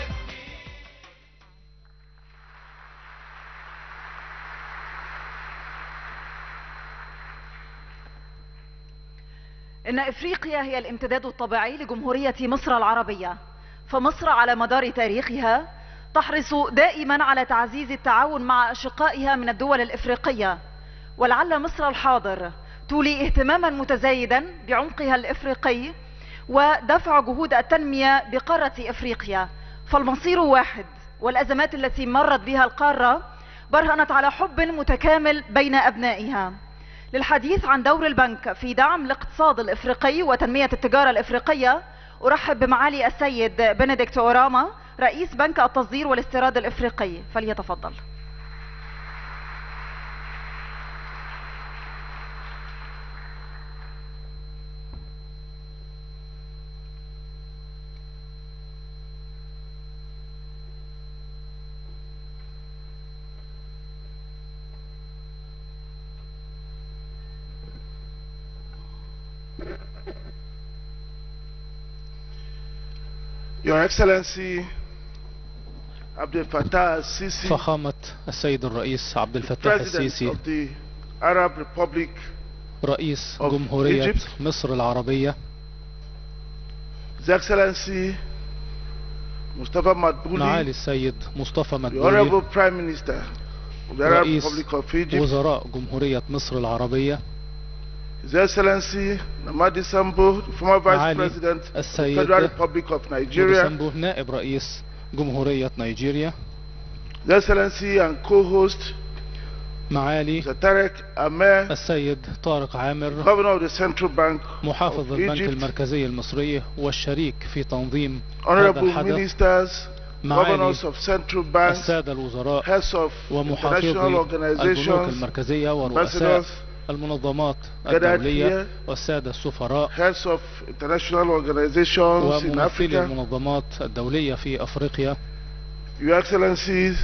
إن إفريقيا هي الامتداد الطبيعي لجمهورية مصر العربية، فمصر على مدار تاريخها تحرص دائما على تعزيز التعاون مع أشقائها من الدول الإفريقية، ولعل مصر الحاضر تولي اهتماما متزايدا بعمقها الإفريقي ودفع جهود التنمية بقارة إفريقيا، فالمصير واحد، والأزمات التي مرت بها القارة برهنت على حب متكامل بين أبنائها. للحديث عن دور البنك في دعم الاقتصاد الإفريقي وتنمية التجارة الإفريقية أرحب بمعالي السيد بنديكت أوراما رئيس بنك التصدير والاستيراد الإفريقي، فليتفضل. Your Excellency Abdel Fattah al-Sisi, فخامة السيد الرئيس عبد الفتاح السيسي of the Arab Republic رئيس of جمهورية Egypt, مصر العربية، His Excellency Mustafa Madbouli, معالي السيد مصطفى the مدبولي Honorable Prime Minister of the Arab رئيس Republic of Egypt, وزراء جمهورية مصر العربية، His Excellency Namadi Sambo, the former Vice معالي President of the السيد Federal Republic of Nigeria, وديسمبو نائب رئيس جمهورية نيجيريا، His Excellency and co-host معالي Mister Tarek Amer, السيد طارق عامر Governor of the Central Bank محافظ of البنك Egypt, المركزي المصري والشريك في تنظيم هذا Honorable الحدث، Ministers, معالي Governors of Central Banks, السادة الوزراء Heads of ومحافظي International البنوك Organizations, المركزية ورؤساء Ambassadors, المنظمات gathered الدولية here, والسادة السفراء Heads of International Organizations in وممثلي Africa, المنظمات الدولية في أفريقيا، Your Excellencies,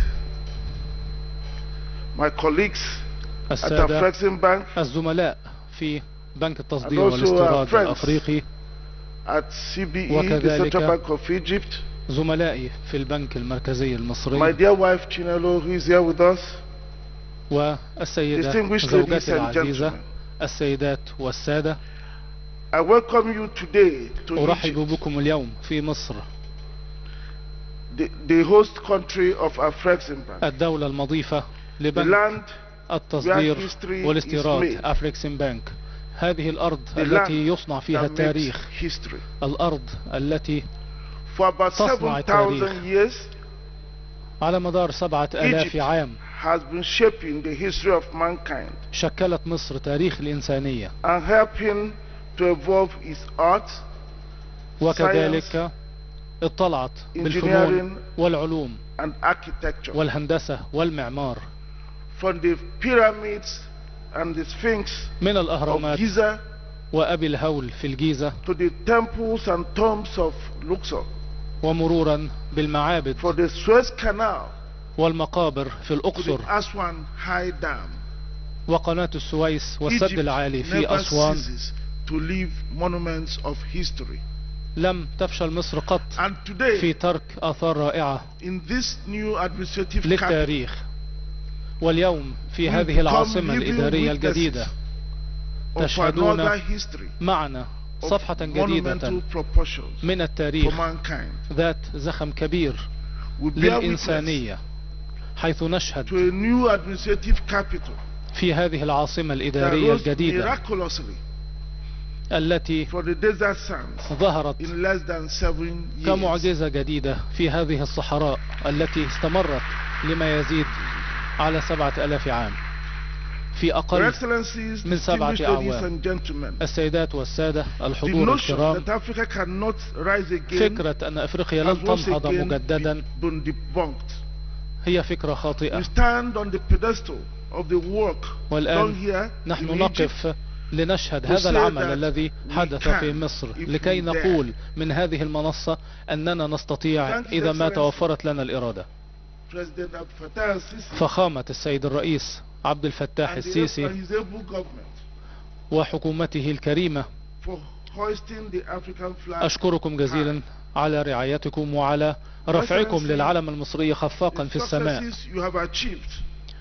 my colleagues at السادة Afrexim Bank, الزملاء في بنك التصدير And also our والاستيراد friends الأفريقي، at C B E, the وكذلك Central Bank of Egypt, زملائي في البنك المركزي my المصري dear wife Chinelo, who is here with us, والسيدة distinguished ladies زوجتي and العزيزة، gentlemen, السيدات والسادة، I welcome you today to أرحب Egypt, بكم اليوم في مصر the, the host country of Afrexim Bank, الدولة المضيفة the لبنك land التصدير where history والاستيراد is made. أفريكسيم بنك. هذه الأرض The التي land يصنع فيها that makes التاريخ، history. الأرض التي For about تصنع seven thousand التاريخ. years, على مدار سبعة آلاف Egypt عام has been shaping the history of mankind شكلت مصر تاريخ الإنسانية، and helping to evolve its art, وكذلك اطلعت بالفنون engineering, والعلوم and architecture. والهندسة والمعمار، From the pyramids and the Sphinx من of الأهرامات Giza وأبي الهول في الجيزة، to the temples and tombs of Luxor, ومرورا بالمعابد for the Suez Canal والمقابر في to the الأقصر Aswan High Dam. وقناة السويس والسد Egypt العالي في never أسوان. ceases to leave monuments of history. لم تفشل مصر قط And today, في ترك آثار رائعة in this new administrative capital, للتاريخ. واليوم في we هذه become العاصمة living الإدارية witnesses الجديدة of تشهدون another history معنا of صفحة جديدة monumental proportions من for التاريخ mankind. ذات زخم كبير We bear witness للإنسانية، حيث to نشهد a new administrative capital في هذه العاصمة that الإدارية rose الجديدة miraculously التي from the desert sands ظهرت in less than seven years. كمعجزة جديدة في هذه الصحراء التي استمرت لما يزيد على سبعة ألاف عام في Your أقل Excellencies, من سبعة distinguished ladies أعوام. and gentlemen, السيدات والسادة the الحضور notion الكرام، that Africa cannot rise again فكرة أن أفريقيا لن has once تنهض again مجددا been debunked. هي فكرة We خاطئة. stand on the pedestal of the work done والآن here نحن in Egypt نقف لنشهد to هذا say العمل that الذي we حدث can في مصر، if لكي we نقول من هذه المنصة أننا نستطيع Thank you, إذا ما Excellency. توفرت لنا الإرادة. President Abdel Fattah al-Sisi فخامة السيد الرئيس عبد الفتاح and the- السيسي and his able government وحكومته الكريمة، for hoisting the African flag. أشكركم جزيلا على رعايتكم وعلى رفعكم Excellency, للعلم المصري خفاقا The في السماء، successes you have achieved,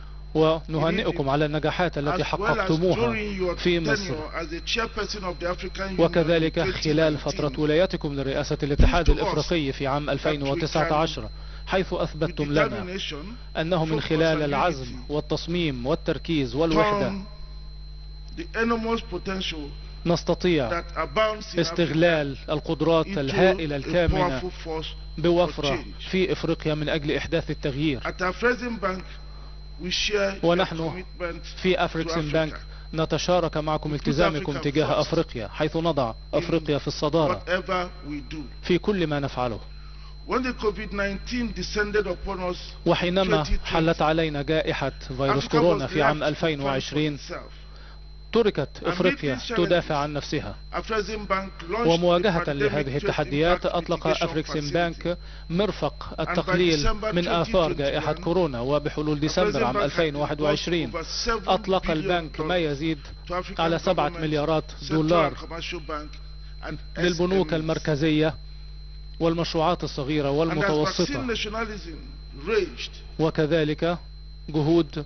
ونهنئكم على النجاحات التي as well as حققتموها during your في مصر، tenure as the chairperson of the African Union in وكذلك twenty خلال nineteen. فترة ولايتكم لرئاسة الاتحاد Prove to us الإفريقي في عام ألفين وتسعة عشر، حيث With أثبتم لنا determination, أنه من focus خلال and العزم unity, والتصميم والتركيز والوحدة turn the enormous potential نستطيع that abounds in استغلال القدرات Africa الهائلة into a الكامنة powerful force for بوفرة change. في إفريقيا من أجل إحداث التغيير. At Afrexim Bank, we share your ونحن commitment في to أفريكسيم Africa. بنك نتشارك معكم التزامكم Africa تجاه first. أفريقيا، حيث نضع أفريقيا في الصدارة Whatever we do. في كل ما نفعله. When the COVID nineteen descended upon us in وحينما twenty twenty, حلت علينا جائحة فيروس Africa كورونا was في عام left to ألفين fend for وعشرين، itself. تركت إفريقيا these تدافع عن نفسها. Afrexim Bank launched ومواجهة the لهذه pandemic التحديات impact أطلق mitigation أفريكسيم facility. بنك مرفق التقليل December من آثار twenty جائحة twenty-one, كورونا، وبحلول ديسمبر Afrexim عام Bank had ألفين وواحد وعشرين disbursed over seven أطلق billion البنك ما dollars يزيد to African على سبعة governments, مليارات central دولار and commercial bank, and للبنوك S M Es. المركزية والمشروعات الصغيرة And as والمتوسطة، vaccine nationalism raged, وكذلك جهود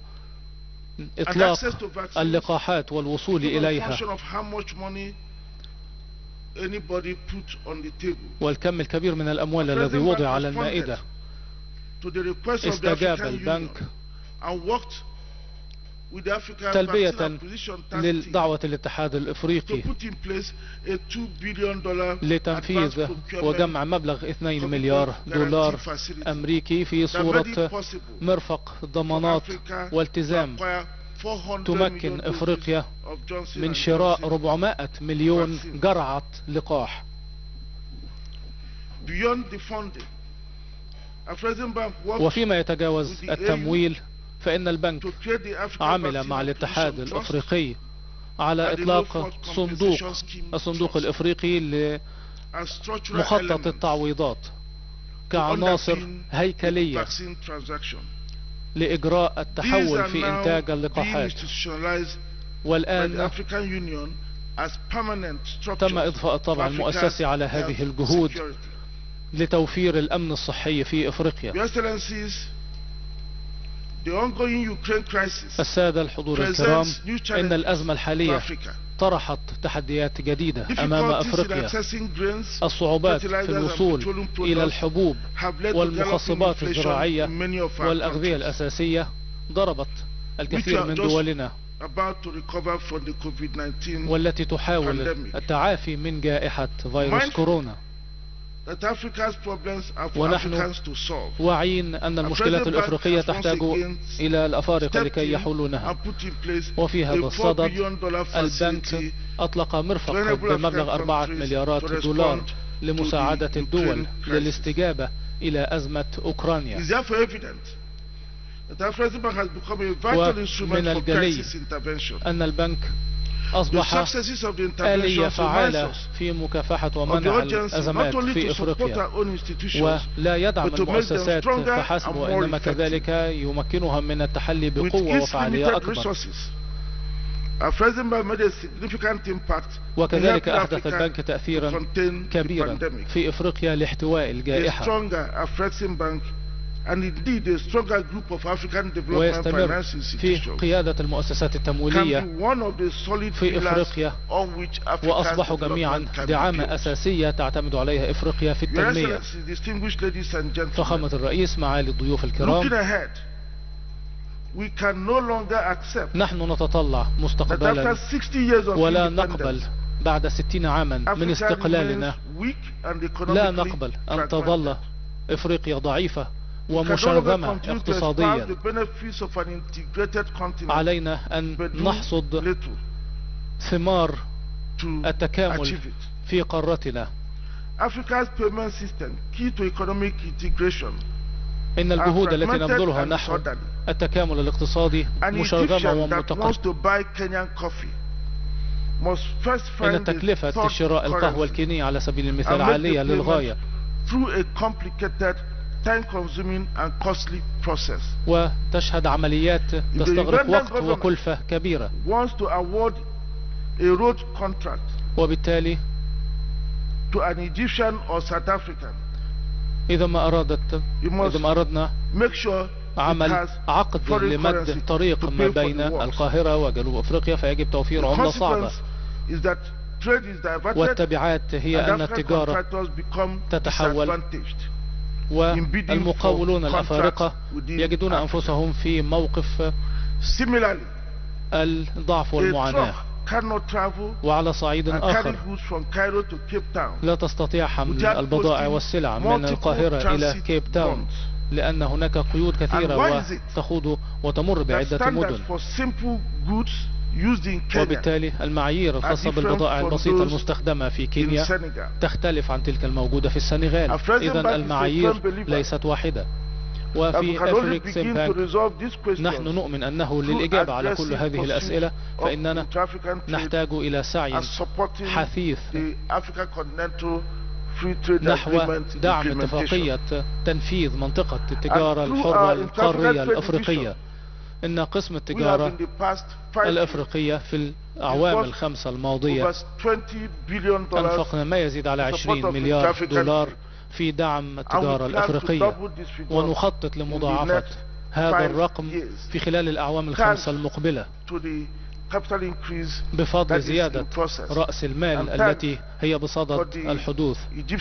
إطلاق access to vaccines اللقاحات والوصول was a إليها function of how much money anybody put on the table. والكم الكبير من الأموال الذي وضع على المائدة. To the request of the استجاب African البنك Union and worked with the African تلبية Vaccine Acquisition Task Team لدعوة الاتحاد to الإفريقي put in place a two billion dollar لتنفيذ advance procurement وجمع مبلغ اثنين مليار دولار أمريكي في that made it صورة possible مرفق for ضمانات Africa to والتزام acquire تمكن إفريقيا من شراء أربعمائة مليون جرعة لقاح. وفيما يتجاوز التمويل، فإن البنك عمل مع الاتحاد الأفريقي على إطلاق صندوق الصندوق الإفريقي لمخطط التعويضات كعناصر هيكلية لإجراء التحول في إنتاج اللقاحات. والآن تم إضفاء الطابع المؤسسي على هذه الجهود لتوفير الأمن الصحي في إفريقيا. السادة الحضور الكرام، إن الأزمة الحالية طرحت تحديات جديدة أمام أفريقيا. الصعوبات في الوصول إلى الحبوب والمخصبات الزراعية والأغذية الأساسية ضربت الكثير من دولنا والتي تحاول التعافي من جائحة فيروس كورونا. ونحن واعين أن المشكلات الأفريقية تحتاج إلى الأفارقة لكي يحلونها. وفي هذا الصدد البنك أطلق مرفق بمبلغ أربعة مليارات دولار لمساعدة الدول للاستجابة إلى أزمة أوكرانيا. ومن الجلي أن البنك أصبح آلية فعالة في مكافحة ومنع الأزمات في إفريقيا، ولا يدعم المؤسسات فحسب، وإنما كذلك يمكنها من التحلي بقوة وفعالية أكبر. وكذلك أحدث البنك تأثيرا كبيرا في إفريقيا لاحتواء الجائحة، ويستمر في قيادة المؤسسات التمويلية في إفريقيا، وأصبحوا جميعا دعامة أساسية تعتمد عليها إفريقيا في التنمية. فخامة الرئيس، معالي الضيوف الكرام، نحن نتطلع مستقبلا ولا نقبل بعد ستين عاما من استقلالنا، لا نقبل أن تظل إفريقيا ضعيفة ومشرذمة اقتصاديا. علينا أن نحصد ثمار التكامل في قارتنا. إن الجهود التي نبذلها نحو التكامل الاقتصادي مشرذمة ومتقدمة. إن تكلفة شراء القهوة الكينية على سبيل المثال عالية للغاية، وتشهد عمليات تستغرق وقت وكلفة كبيرة. وبالتالي إذا ما أرادت إذا ما أردنا عمل عقد لمد طريق ما بين القاهرة وجنوب أفريقيا، فيجب توفير عملة صعبة. والتبعات هي أن التجارة تتحول، والمقاولون الأفارقة يجدون أنفسهم في موقف الضعف والمعاناة. وعلى صعيد آخر، لا تستطيع حمل البضائع والسلع من القاهرة إلى كيب تاون، لأن هناك قيود كثيرة وتخوض وتمر بعدة مدن. وبالتالي المعايير الخاصة بالبضائع البسيطة المستخدمة في كينيا تختلف عن تلك الموجودة في السنغال. إذن المعايير ليست واحدة. وفي أفريكس بانك نحن نؤمن أنه للإجابة على كل هذه الأسئلة فإننا نحتاج إلى سعي حثيث نحو دعم اتفاقية تنفيذ منطقة التجارة الحرة القارية الأفريقية. إن قسم التجارة الأفريقية في الأعوام الخمسة الماضية أنفقنا ما يزيد على عشرين مليار دولار في دعم التجارة الأفريقية، ونخطط لمضاعفة هذا الرقم في خلال الأعوام الخمسة المقبلة بفضل زيادة رأس المال التي هي بصدد الحدوث.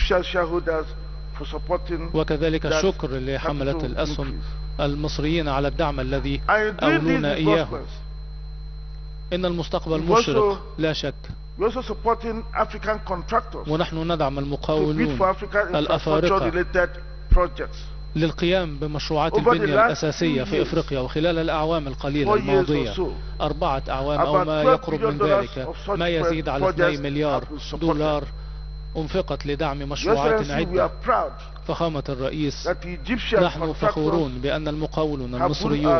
وكذلك الشكر لحملة الأسهم المصريين على الدعم الذي أولونا إياه. إن المستقبل مشرق لا شك. ونحن ندعم المقاولون الأفارقة للقيام بمشروعات البنية الأساسية في إفريقيا. وخلال الأعوام القليلة الماضية أربعة أعوام أو ما يقرب من ذلك ما يزيد على اثنين مليار دولار أنفقت لدعم مشروعات عدة. فخامة الرئيس، نحن فخورون بأن المقاولون المصريون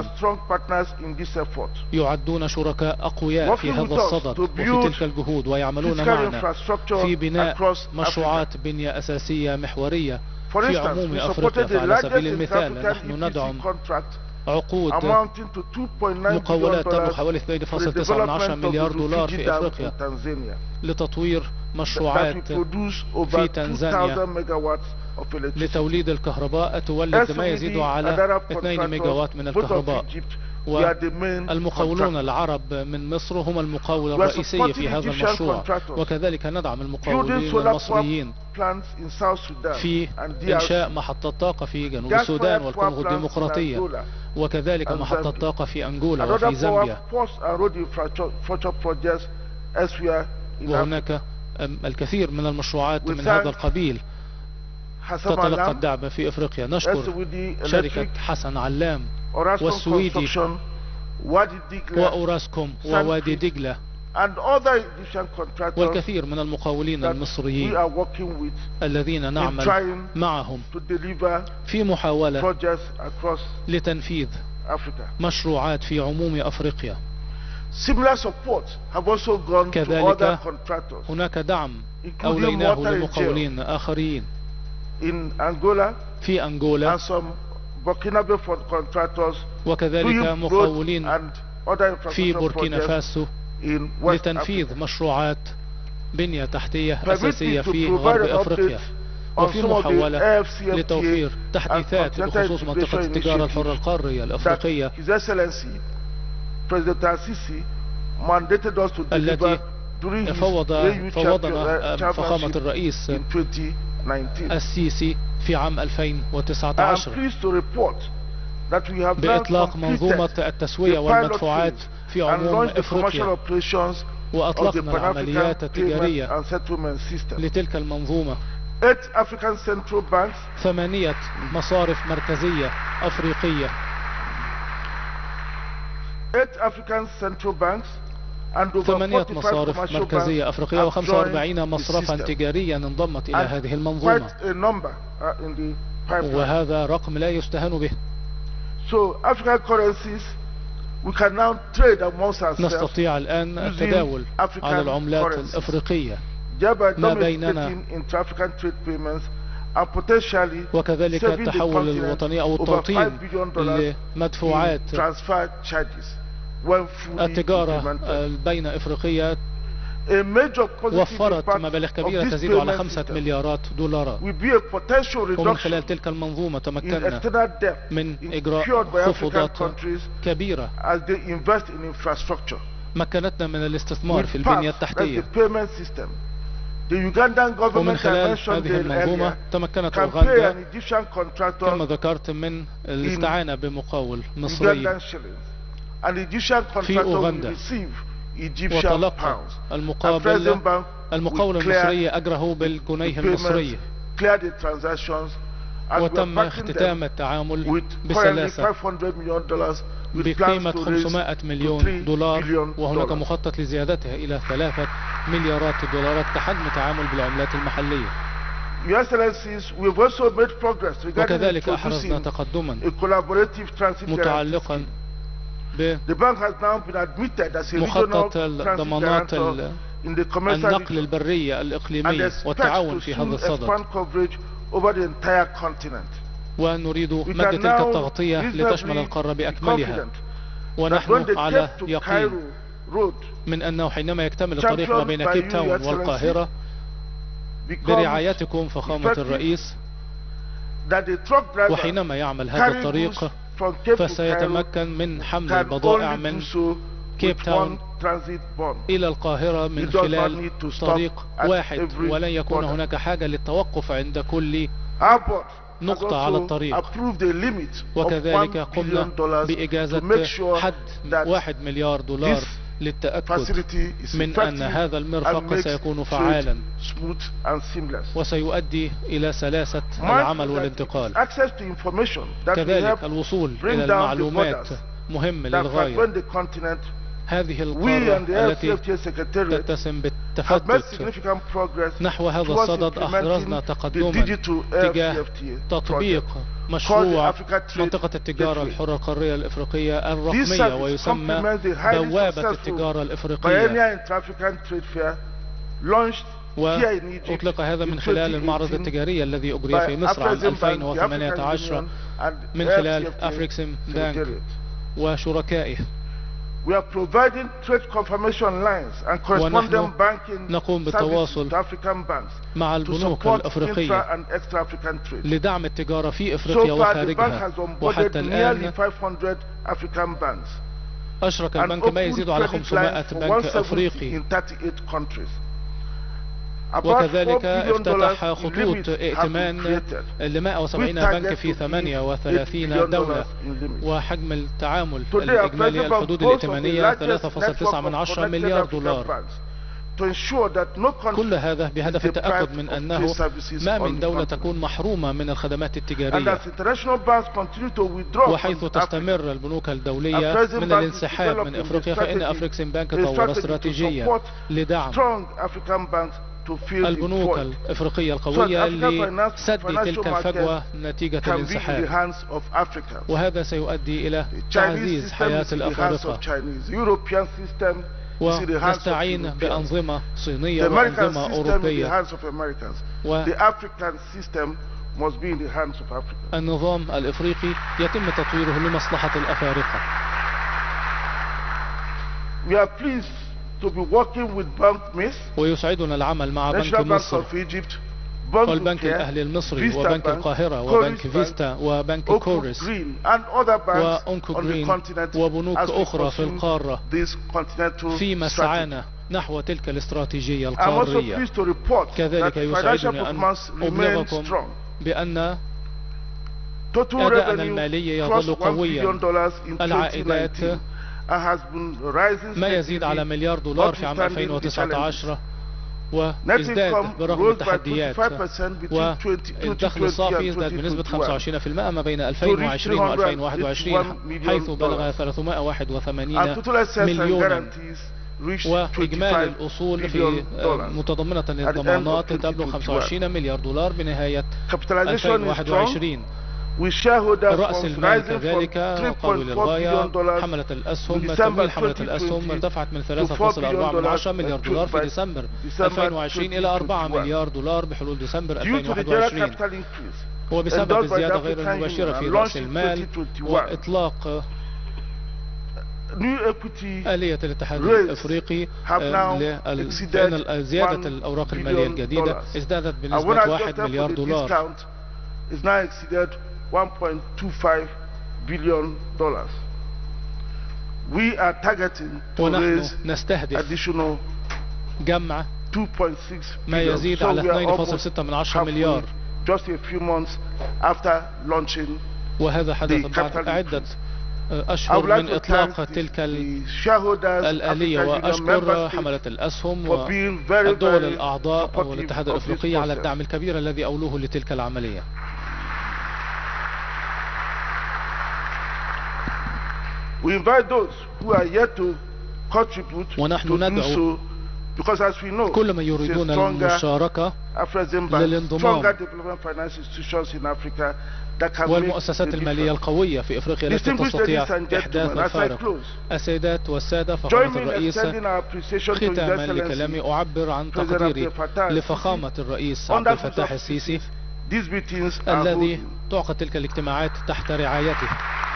يعدون شركاء أقوياء في هذا الصدد وفي تلك الجهود، ويعملون معنا في بناء مشروعات بنية أساسية محورية في عموم أفريقيا. فعلى سبيل المثال نحن ندعم عقود مقاولات تبلغ حوالي اثنين فاصلة تسعة مليار دولار في أفريقيا لتطوير مشروعات في تنزانيا لتوليد الكهرباء تولد ما يزيد على اثنين ميجا وات من الكهرباء. والمقاولون العرب من مصر هم المقاول الرئيسي في هذا المشروع، وكذلك ندعم المقاولين المصريين في إنشاء محطة طاقة في جنوب السودان والكونغو الديمقراطية، وكذلك محطة طاقة في أنغولا وفي زامبيا. وهناك الكثير من المشروعات من هذا القبيل تتلقى الدعم في أفريقيا. نشكر شركة حسن علام والسويدي وأوراسكوم ووادي دجلة والكثير من المقاولين المصريين الذين نعمل معهم في محاولة لتنفيذ مشروعات في عموم أفريقيا. كذلك هناك دعم أوليناه لمقاولين آخرين في أنغولا، وكذلك مقاولين في بوركينا فاسو لتنفيذ مشروعات بنية تحتية أساسية في غرب أفريقيا، وفي محاولة لتوفير تحديثات بخصوص منطقة التجارة الحرة القارية الأفريقية التي فوض فوضنا فخامة الرئيس السيسي في عام ألفين وتسعة عشر بإطلاق منظومة التسوية والمدفوعات في عموم أفريقيا، وأطلقنا العمليات التجارية لتلك المنظومة. ثمانية مصارف مركزية أفريقية ثمانية مصارف مركزية أفريقية وخمسة وأربعين مصرفا تجاريا انضمت إلى هذه المنظومة، وهذا رقم لا يستهان به. نستطيع الآن التداول على العملات الأفريقية ما بيننا، وكذلك التحول الوطني أو التوطين لمدفوعات التجارة بين أفريقيا وفرت مبالغ كبيرة تزيد على خمسة مليارات دولارات. ومن خلال تلك المنظومة تمكنا من إجراء خفضات كبيرة مكنتنا من الاستثمار في البنية التحتية. ومن خلال هذه المنظومة تمكنت أوغندا كما ذكرت من الاستعانة بمقاول مصري في أوغندا، وتلقى المقابل المقاول المصري أجره بالجنيه المصري، وتم اختتام التعامل بسلاسة بقيمة خمسمائة مليون دولار، وهناك مخطط لزيادتها إلى ثلاثة مليارات دولارات كحجم تعامل بالعملات المحلية. وكذلك أحرزنا تقدما متعلقا بمخطط الضمانات النقل البرية الإقليمية والتعاون في هذا الصدد، ونريد مد تلك التغطية لتشمل القارة بأكملها. ونحن على يقين من أنه حينما يكتمل الطريق ما بين كيب تاون والقاهرة برعايتكم فخامة الرئيس، وحينما يعمل هذا الطريق فسيتمكن من حمل البضائع من كيب تاون إلى القاهرة من خلال طريق واحد، ولن يكون هناك حاجة للتوقف عند كل نقطة على الطريق. وكذلك قمنا بإجازة حد واحد مليار دولار للتأكد facility is من أن effective هذا and المرفق makes سيكون trade فعالا smooth and seamless. وسيؤدي إلى سلاسة Mindful العمل that والانتقال. access to information that will كذلك help الوصول bring إلى down the المعلومات borders مهم that للغاية. fragment the continent. هذه We القارة and the Health التي Safety Secretariat تتسم have made بالتفتت significant progress نحو هذا towards الصدد. أحرزنا implementing the تقدما digital تجاه F C F T A تطبيق project مشروع called the Africa Trade منطقة التجارة Gateway. الحرة القارية الإفريقية This الرقمية service ويسمى complements the highly بوابة successful التجارة الإفريقية، Biennial Inter-African Trade Fair launched here in Egypt وأطلق هذا in من خلال المعرض twenty eighteen التجاري الذي أجري by في مصر عام Afrexim Bank, the ألفين وثمانية African عشر Union and من the خلال F C F T A أفريكسيم بانك Secretariat. وشركائه. We are providing trade confirmation lines and correspondent banking نقوم services بالتواصل to African banks مع to البنوك support الأفريقية intra and extra African trade. لدعم التجارة في So إفريقيا far, the bank وخارجها. has onboarded وحتى nearly الآن five hundred African banks أشرك and البنك ما opened يزيد على credit خمسمائة lines for بنك one hundred seventy أفريقي، in thirty-eight countries. About وكذلك four billion افتتح dollars in خطوط limits have been ائتمان created. ل مائة وسبعين We target بنك to في give ثمانية eight وثلاثين billion دولة، dollars in limits. وحجم التعامل Today, الإجمالي Afrexim Bank الحدود boasts of the الائتمانية largest ثلاثة فاصلة network تسعة من of عشرة connected مليار African دولار. banks to ensure that no country كل هذا بهدف is التأكد deprived من of أنه trade services ما on من the دولة continent. تكون محرومة من الخدمات And التجارية. as international banks continue to withdraw وحيث from Africa, تستمر البنوك الدولية Afrexim من Bank is الانسحاب من developing إفريقيا، a فإن strategy- أفريكسيم بانك a طور strategy to استراتيجية support لدعم strong African banks to fill the البنوك void. الإفريقية So القوية African finance- لسد financial تلك الفجوة markets نتيجة can be in the الانسحاب، hands of Africans. وهذا سيؤدي إلى The Chinese تعزيز system حياة is in the hands الأفارقة. of Chinese. European system is in the hands of ونستعين Europeans. بأنظمة صينية The American وأنظمة system in the أوروبية. hands of Americans. و- The African system must be in the hands of Africans. النظام الإفريقي يتم تطويره لمصلحة الأفارقة. We are pleased to be working with Bank M I S, ويسعدنا العمل مع بنك National Bank مصر of Egypt, Bank والبنك Dukia, الأهلي المصري Vista وبنك Bank, القاهرة Chorus وبنك Bank, فيستا وبنك Oak كورس Green and other banks وأونكو on the جرين continent وبنوك as we أخرى في pursue القارة this continental فيما strategy. سعانا نحو تلك الاستراتيجية I'm also القارية. pleased to report that كذلك financial يسعدني أن performance remains أبلغكم strong. بأن Total أداءنا revenue المالي crossed يظل one قويا. billion dollars in twenty العائدات nineteen and has been rising ما يزيد على steadily, مليار دولار في عام ألفين وتسعة عشر، Net وازداد income برغم rose by التحديات، twenty-five percent between twenty والدخل twenty الصافي and ازداد بنسبة twenty خمسة twenty-one. وعشرين بالمئة ما بين ألفين وعشرين و ألفين وواحد وعشرين، حيث بلغ ثلاثمائة وواحد And وثمانين total assets and مليونا، guarantees reached وإجمالي twenty-five الأصول في billion dollars. متضمنة end of للضمانات twenty تبلغ خمسة وعشرين مليار دولار بنهاية Capitalization ألفين is وواحد strong وعشرين. with shareholders رأس funds المال rising كذلك from three قوي point four للغاية. billion dollars حملة الأسهم in December تمويل حملة twenty الأسهم twenty ارتفعت من to ثلاثة four فاصلة billion أربعة من عشرة dollars مليار by دولار في ديسمبر ألفين وعشرين إلى أربعة مليار دولار بحلول ديسمبر due ألفين to the وواحد general وعشرين. capital increase وبسبب endorsed by the الزيادة غير African المباشرة Union في and رأس launched in المال twenty twenty-one. وإطلاق New equity آلية الاتحاد rates الأفريقي have now لل- exceeded فإن زيادة one الأوراق المالية billion الجديدة dollars. ازدادت and when بنسبة واحد adjusted for مليار the دولار، discount is now exceeded one point two five billion dollars. We are targeting to ونحن raise نستهدف additional جمع two point six ما billion. يزيد So على we are اثنين فاصلة almost ستة من عشرة halfway, مليار، just a few months after launching. وهذا حدث the بعد capital عدة I would أشهر like من to إطلاق thank تلك the shareholders, الآلية، African Union وأشكر member states حملة الأسهم for being very, والدول very الأعضاء supportive والاتحاد of this الأفريقي على process. الدعم الكبير الذي أولوه لتلك العملية. We invite those who are yet to contribute ونحن to do ندعو so, because as we know, كل من it's a يريدون stronger المشاركة Afrexim Bank, للانضمام. stronger development finance institutions in Africa that can make والمؤسسات the المالية difference. القوية في إفريقيا التي Distinguished تستطيع ladies and إحداث gentlemen, as I الفارق. close, السيدات والسادة، join فخامة me in الرئيس، extending our appreciation to His ختاما Excellency لكلامي أعبر عن President تقديري Abdel Fattah لفخامة al-Sisi. الرئيس عبد Under الفتاح whose السيسي auspices these meetings are الذي holding. تعقد تلك الاجتماعات تحت رعايته.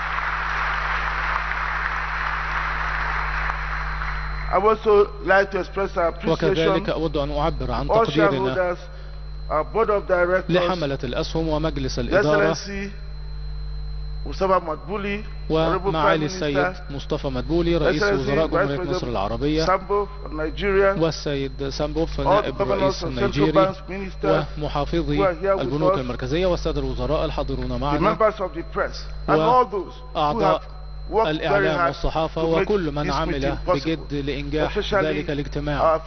I would also like to express our وكذلك appreciation أود أن أعبر عن to all تقديرنا shareholders, our board of directors, لحملة الأسهم ومجلس His الإدارة Excellency Mustafa Madbuli, Honorable ومعالي Prime السيد Minister, مصطفى مدبولي رئيس Excellency وزراء Vice جمهورية President مصر العربية، Sambo of Nigeria, والسيد سامبوف all نائب governors الرئيس of central النيجيري، banks, ministers, ومحافظي who are here with البنوك us, المركزية، والسادة الوزراء الحاضرون the معنا، members of the press, and all those who have وأعضاء الإعلام والصحافة وكل من عمل بجد لإنجاح ذلك الاجتماع،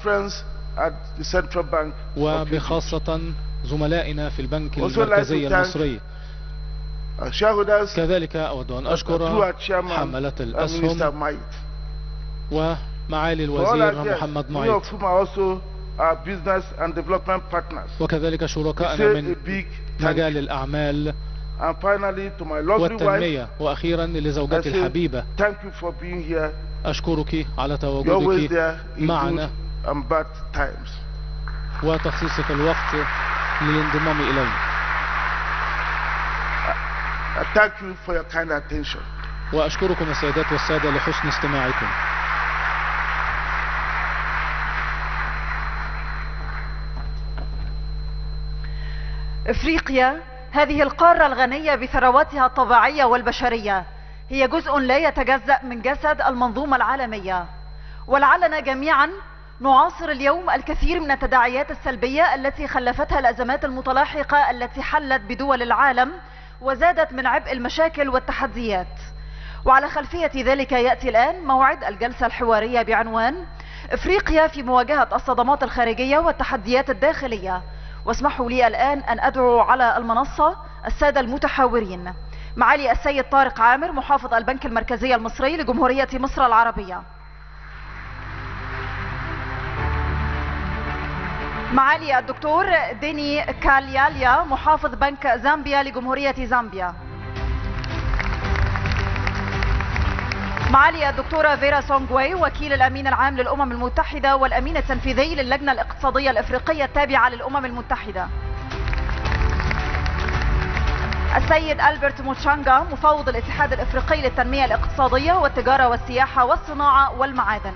وبخاصة زملائنا في البنك المركزي المصري. كذلك أود أن أشكر حملة الأسهم ومعالي الوزير محمد معيط، وكذلك شركائنا من مجال الأعمال والتنمية. وأخيرا لزوجتي الحبيبة، أشكرك على تواجدك معنا وتخصيصك الوقت للانضمام إلي. وأشكركم السيدات والسادة لحسن استماعكم. إفريقيا هذه القارة الغنية بثرواتها الطبيعية والبشرية هي جزء لا يتجزأ من جسد المنظومة العالمية، ولعلنا جميعا نعاصر اليوم الكثير من التداعيات السلبية التي خلفتها الأزمات المتلاحقة التي حلت بدول العالم وزادت من عبء المشاكل والتحديات. وعلى خلفية ذلك يأتي الآن موعد الجلسة الحوارية بعنوان إفريقيا في مواجهة الصدمات الخارجية والتحديات الداخلية. واسمحوا لي الآن أن أدعو على المنصة السادة المتحاورين. معالي السيد طارق عامر محافظ البنك المركزي المصري لجمهورية مصر العربية، معالي الدكتور ديني كالياليا محافظ بنك زامبيا لجمهورية زامبيا، معالي الدكتورة فيرا سونغوي وكيل الأمين العام للأمم المتحدة والأمين التنفيذي للجنة الاقتصادية الإفريقية التابعة للأمم المتحدة، السيد ألبرت موتشانغا مفوض الاتحاد الإفريقي للتنمية الاقتصادية والتجارة والسياحة والصناعة والمعادن،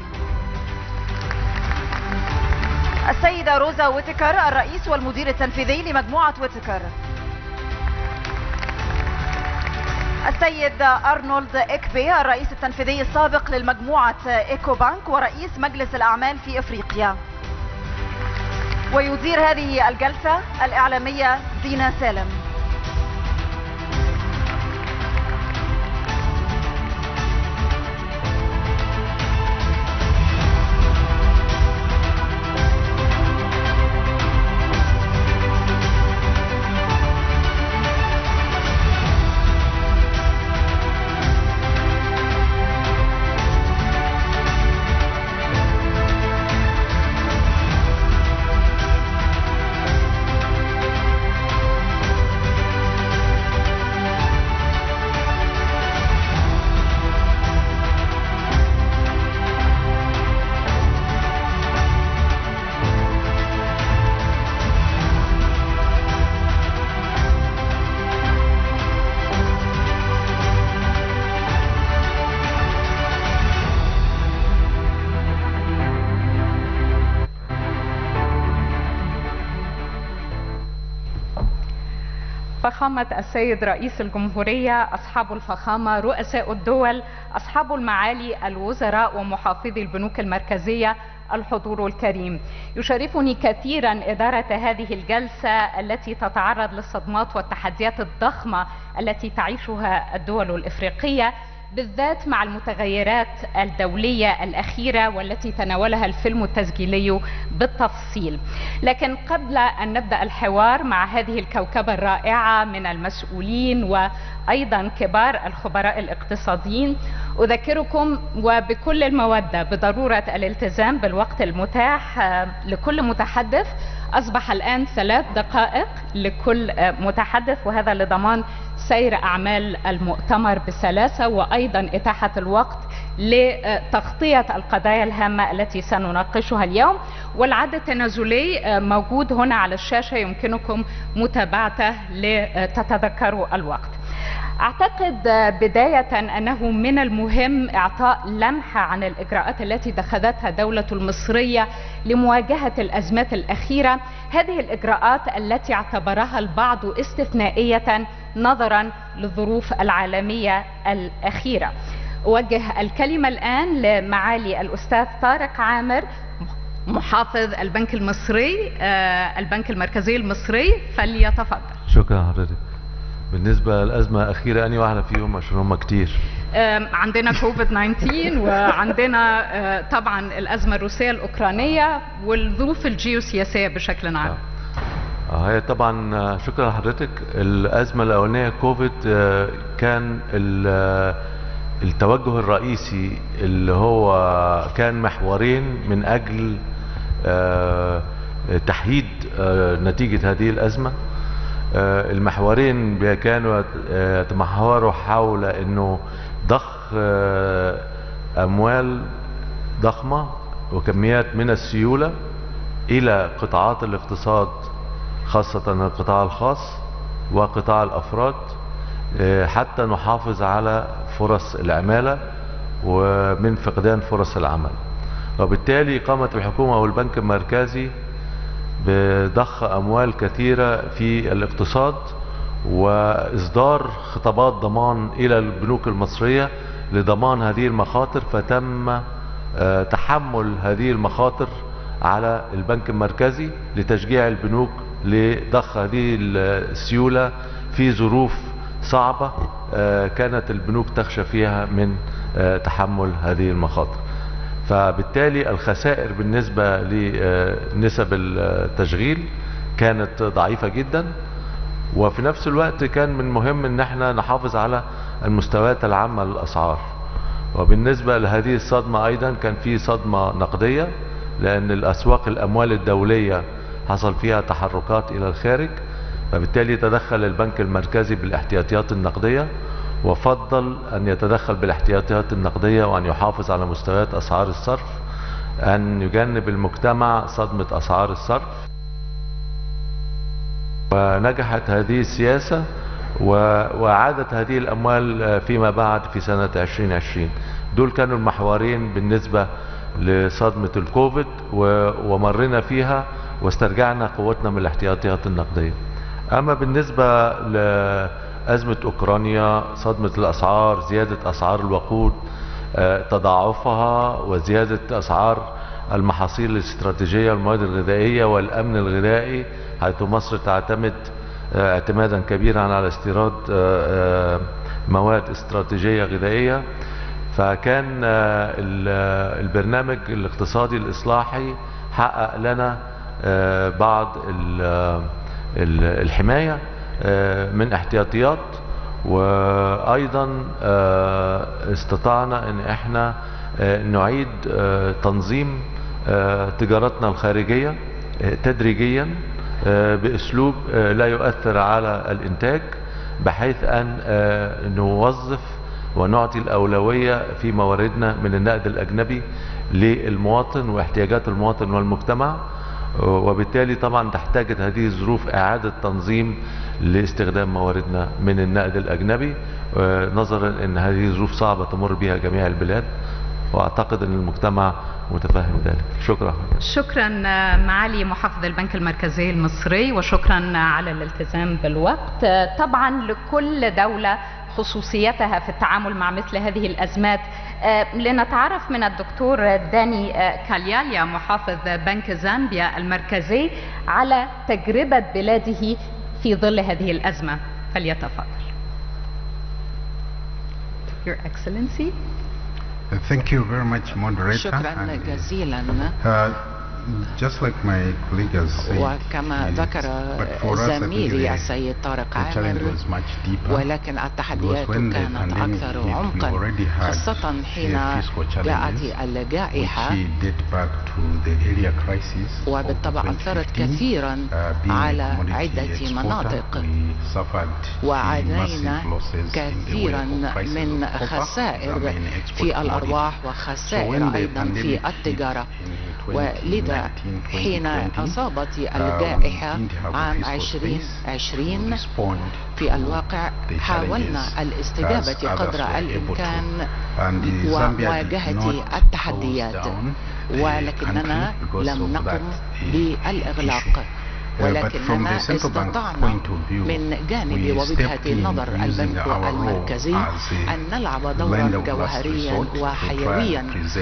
السيدة روزا ويتكر الرئيس والمدير التنفيذي لمجموعة ويتكر، السيد أرنولد إكبي الرئيس التنفيذي السابق للمجموعة إيكو بانك ورئيس مجلس الأعمال في إفريقيا. ويدير هذه الجلسة الإعلامية دينا سالم. فخامة السيد رئيس الجمهورية، أصحاب الفخامة، رؤساء الدول، أصحاب المعالي الوزراء ومحافظي البنوك المركزية، الحضور الكريم، يشرفني كثيرا إدارة هذه الجلسة التي تتعرض للصدمات والتحديات الضخمة التي تعيشها الدول الإفريقية، بالذات مع المتغيرات الدولية الأخيرة والتي تناولها الفيلم التسجيلي بالتفصيل. لكن قبل أن نبدأ الحوار مع هذه الكوكبة الرائعة من المسؤولين وأيضا كبار الخبراء الاقتصاديين، أذكركم وبكل المودة بضرورة الالتزام بالوقت المتاح لكل متحدث. أصبح الآن ثلاث دقائق لكل متحدث، وهذا لضمان سير أعمال المؤتمر بسلاسة وأيضا إتاحة الوقت لتغطية القضايا الهامة التي سنناقشها اليوم. والعد التنازلي موجود هنا على الشاشة، يمكنكم متابعته لتتذكروا الوقت. أعتقد بداية أنه من المهم إعطاء لمحة عن الإجراءات التي اتخذتها الدولة المصرية لمواجهة الأزمات الأخيرة، هذه الإجراءات التي اعتبرها البعض استثنائية نظرا للظروف العالمية الأخيرة. أوجه الكلمة الآن لمعالي الأستاذ طارق عامر محافظ البنك المصري البنك المركزي المصري، فليتفضل. شكرا حضرتك. بالنسبة للأزمة الأخيرة أني واحدة فيهم عشان هم كتير؟ عندنا كوفيد تسعة عشر وعندنا طبعا الأزمة الروسية الأوكرانية والظروف الجيوسياسية بشكل عام. هي طبعا شكرا لحضرتك. الأزمة الأولانية كوفيد كان التوجه الرئيسي اللي هو كان محورين من أجل تحييد نتيجة هذه الأزمة. المحورين كانوا يتمحوروا حول أنه ضخ أموال ضخمة وكميات من السيولة إلى قطاعات الاقتصاد، خاصة القطاع الخاص وقطاع الأفراد، حتى نحافظ على فرص العمالة ومن فقدان فرص العمل. وبالتالي قامت الحكومة والبنك المركزي بضخ أموال كثيرة في الاقتصاد وإصدار خطابات ضمان إلى البنوك المصرية لضمان هذه المخاطر، فتم تحمل هذه المخاطر على البنك المركزي لتشجيع البنوك لضخ هذه السيولة في ظروف صعبة كانت البنوك تخشى فيها من تحمل هذه المخاطر. فبالتالي الخسائر بالنسبة لنسب التشغيل كانت ضعيفة جدا، وفي نفس الوقت كان من مهم ان احنا نحافظ على المستويات العامة للأسعار. وبالنسبة لهذه الصدمة ايضا كان في صدمة نقدية، لان الاسواق الاموال الدولية حصل فيها تحركات الى الخارج، فبالتالي تدخل البنك المركزي بالاحتياطيات النقدية، وفضل أن يتدخل بالاحتياطيات النقدية وأن يحافظ على مستويات أسعار الصرف، أن يجنب المجتمع صدمة أسعار الصرف. ونجحت هذه السياسة وعادت هذه الأموال فيما بعد في سنة عشرين عشرين. دول كانوا المحورين بالنسبة لصدمة الكوفيد، ومرنا فيها واسترجعنا قوتنا من الاحتياطيات النقدية. أما بالنسبة لأزمة أوكرانيا، صدمة الأسعار، زيادة أسعار الوقود، تضاعفها وزيادة أسعار المحاصيل الاستراتيجية والمواد الغذائية والأمن الغذائي، حيث مصر تعتمد اعتمادا كبيرا على استيراد مواد استراتيجية غذائية. فكان البرنامج الاقتصادي الإصلاحي حقق لنا بعض الحماية من احتياطيات، وايضا استطعنا ان احنا نعيد تنظيم تجارتنا الخارجية تدريجيا باسلوب لا يؤثر على الانتاج، بحيث ان نوظف ونعطي الاولوية في مواردنا من النقد الاجنبي للمواطن واحتياجات المواطن والمجتمع. وبالتالي طبعا تحتاجت هذه الظروف اعادة تنظيم لاستخدام مواردنا من النقد الاجنبي، نظرا ان هذه ظروف صعبة تمر بها جميع البلاد، واعتقد ان المجتمع متفهم ذلك. شكرا. شكرا معالي محافظ البنك المركزي المصري، وشكرا على الالتزام بالوقت. طبعا لكل دولة خصوصيتها في التعامل مع مثل هذه الأزمات. لنتعرف من الدكتور داني كالياليا محافظ بنك زامبيا المركزي على تجربة بلاده في ظل هذه الأزمة، فليتفضل. Your Excellency. Thank you very much, moderator. شكرا جزيلا. Just like my colleague has said, وكما ذكر زميلي السيد طارق عامر، ولكن التحديات كانت أكثر عمقا، خاصة حين جاءت الجائحة، وبالطبع أثرت كثيرا على عدة مناطق، وعانينا كثيرا من خسائر في الأرواح وخسائر أيضا في التجارة. ولذا حين أصابت الجائحة عام عشرين عشرين في الواقع حاولنا الاستجابة قدر الإمكان ومواجهة التحديات، ولكننا لم نقم بالإغلاق. ولكننا استطعنا من جانب ووجهة نظر البنك المركزي أن نلعب دورا جوهريا وحيويا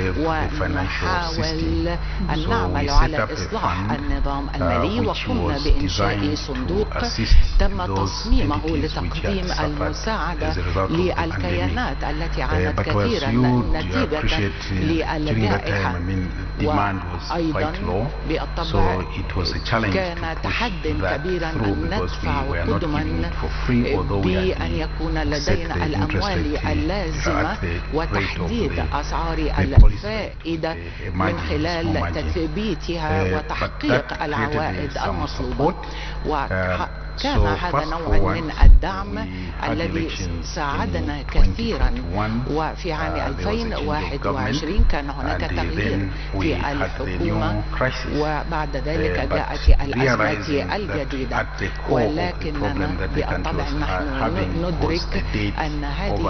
ونحاول أن نعمل على إصلاح النظام المالي، وقمنا بإنشاء صندوق تم تصميمه لتقديم المساعدة للكيانات التي عانت كثيرا نتيجة للجائحة. وأيضا بالطبع كان تحد كبيرا أن ندفع قدما بأن يكون لدينا الأموال اللازمة وتحديد أسعار الفائدة من خلال تثبيتها وتحقيق العوائد المطلوبة. كان هذا نوع من الدعم الذي ساعدنا كثيرا. وفي عام ألفين وواحد وعشرين كان هناك تغيير في الحكومة، وبعد ذلك جاءت الأزمات الجديدة، ولكننا بالطبع نحن ندرك أن هذه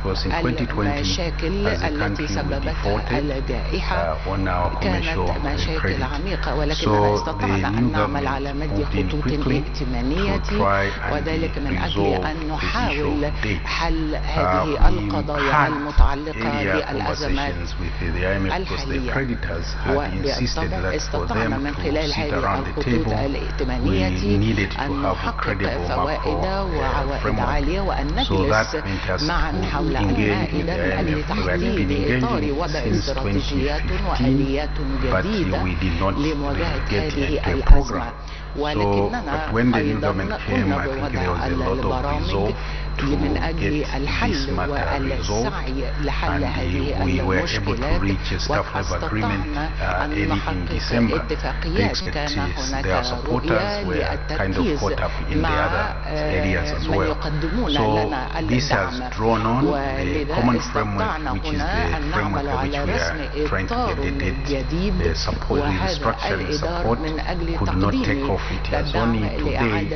المشاكل التي سببتها الجائحة كانت مشاكل عميقة، ولكننا استطعنا أن نعمل على مد خطوط ائتمانية، وذلك من أجل أن نحاول حل هذه القضايا المتعلقة بالأزمات الحالية. وبالطبع استطعنا من خلال هذه الخطوط الائتمانية أن نحقق فوائد وعوائد عالية، وأن نجلس معا حول المائدة من أجل تحديد إطار وضع استراتيجيات وآليات جديدة لمواجهة هذه الأزمة. ولكننا أيضا قمنا بوضع البرامج من أجل الحل والسعي لحل هذه المشكلات، وأستطعنا أن نحقق اتفاقيات. كان هناك رؤية للتركيز مع من يقدمون لنا الدعم، ولذا استطعنا هنا أن نعمل على رسم إطار جديد، وهذا الإطار من أجل تقديم الدعم لإعادة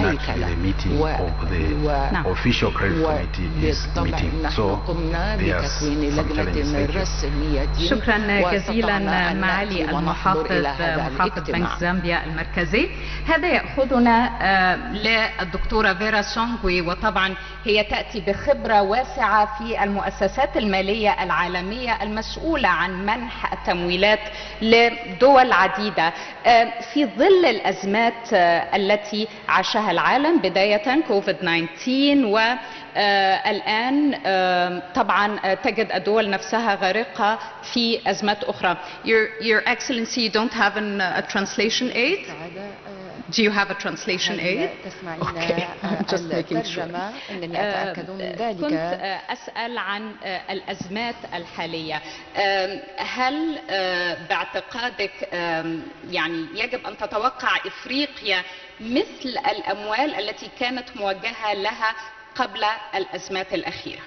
الهيكلة. وبالطبع نحن قمنا بتكوين لجنة رسمية. شكرا جزيلا معالي المحافظ محافظ بنك زامبيا المركزي. هذا يأخذنا للدكتورة فيرا سونغوي، وطبعا هي تأتي بخبرة واسعة في المؤسسات المالية العالمية المسؤولة عن منح التمويلات لدول عديدة في ظل الأزمات التي عاشها العالم، بداية كوفيد تسعة عشر، والآن طبعا تجد الدول نفسها غارقة في أزمات أخرى. Your, Your Excellency, you don't have an, a translation aid? Do you have a translation aid? Okay. Just making sure. كنت أسأل عن الأزمات الحالية. هل باعتقادك يعني يجب أن تتوقع إفريقيا مثل الأموال التي كانت موجهة لها قبل الأزمات الأخيرة؟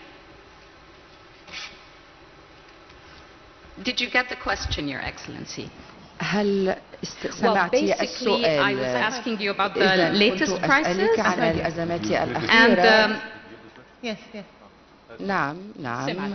Did you get the question, Your Excellency? هل سمعتي السؤال؟ I was asking you about the latest crisis عن الأزمات الأخيرة. And, um, yes, yes. نعم نعم.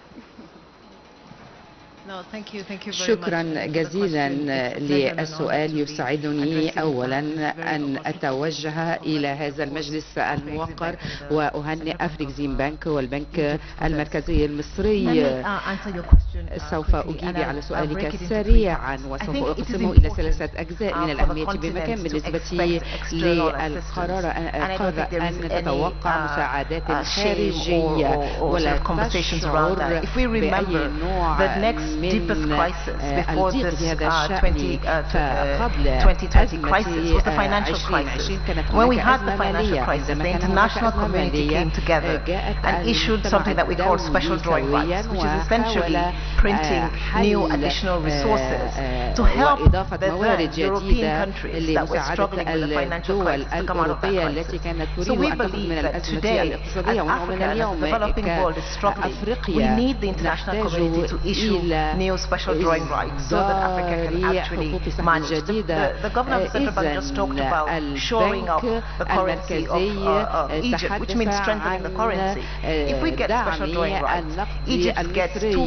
شكرا جزيلا للسؤال. يسعدني أولا أن أتوجه إلى هذا المجلس الموقر وأهنئ أفريكزيم بنك والبنك المركزي المصري. سوف أجيب على سؤالك سريعا، وسوف أقسمه إلى ثلاثة أجزاء من الأهمية بمكان. بالنسبة للقرار أن تتوقع مساعدات خارجية ولا تشعر بأي نوع deepest crisis before this uh, twenty twenty crisis was the financial crisis. When we had the financial crisis, the international community came together and issued something that we call special drawing rights, which is essentially printing new additional resources to help the then European countries that were struggling with the financial crisis to come out of that crisis. So we believe that today, as Africa and as the developing world is struggling, we need the international community to issue new special drawing rights so that Africa can actually manage. The, the, the governor of the central bank just talked about shoring up the currency of uh, uh, Egypt, which means strengthening the currency. If we get special drawing rights, Egypt gets two point eight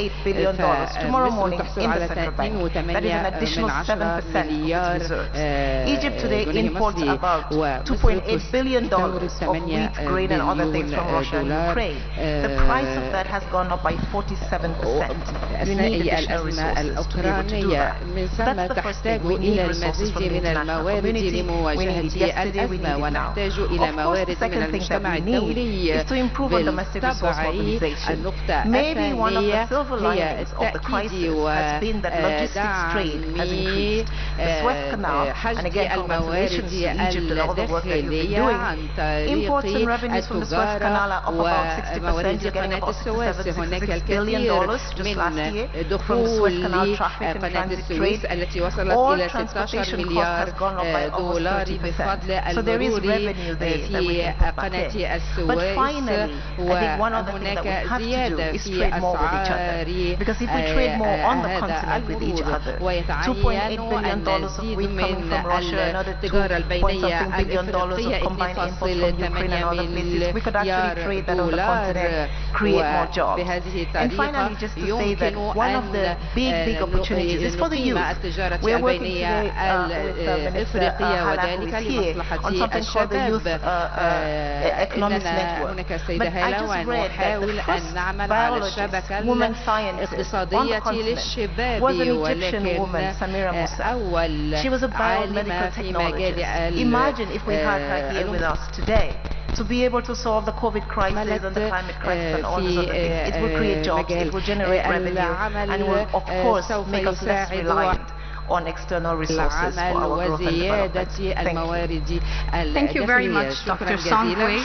billion dollars tomorrow morning in the central bank. That is an additional seven percent of its reserves. Egypt today imports about two point eight billion dollars of wheat, grain, and other things from Russia and Ukraine. The price of that has gone up by forty-seven percent. You need additional resources to be able to do that. That's the first thing. We need resources from the international community. We need it yesterday, we need it now. Of course, the second thing that we need is to improve on domestic resource mobilization. Maybe one of the silver linings of the crisis has been that logistics trade has increased. The Suez Canal, and again congratulations to Egypt and all the work that you've been doing. Imports and revenues from the Suez Canal are up about sixty percent. You're getting about sixty-six billion dollars just last year from the Suez Canal traffic and transit trade. All transportation cost has gone up by almost thirty percent. So there is revenue there that we can put back in. But finally, I think one other thing that we have to do is trade more with each other. Because if we trade more on the continent with each other, two point eight billion dollars of wheat coming from Russia, another two point something billion dollars of combined imports from Ukraine and other places, we could actually trade that on the continent, create more jobs. And finally, just to say that one of the big, big opportunities is for the youth. We are working today uh, with uh, Minister uh, Hala, who is here, on something called the Youth uh, uh, Economics Network. But I just read that the first biologist, woman scientist on the continent was an Egyptian woman, Samira Musa. She was a biomedical technologist. Imagine if we had her here with us today, to be able to solve the COVID crisis and the climate crisis and all these other things. It will create jobs, it will generate revenue, and will, of course, make us less reliant on external resources for our growth and development. Thank you. Thank you very much, Doctor Songwe.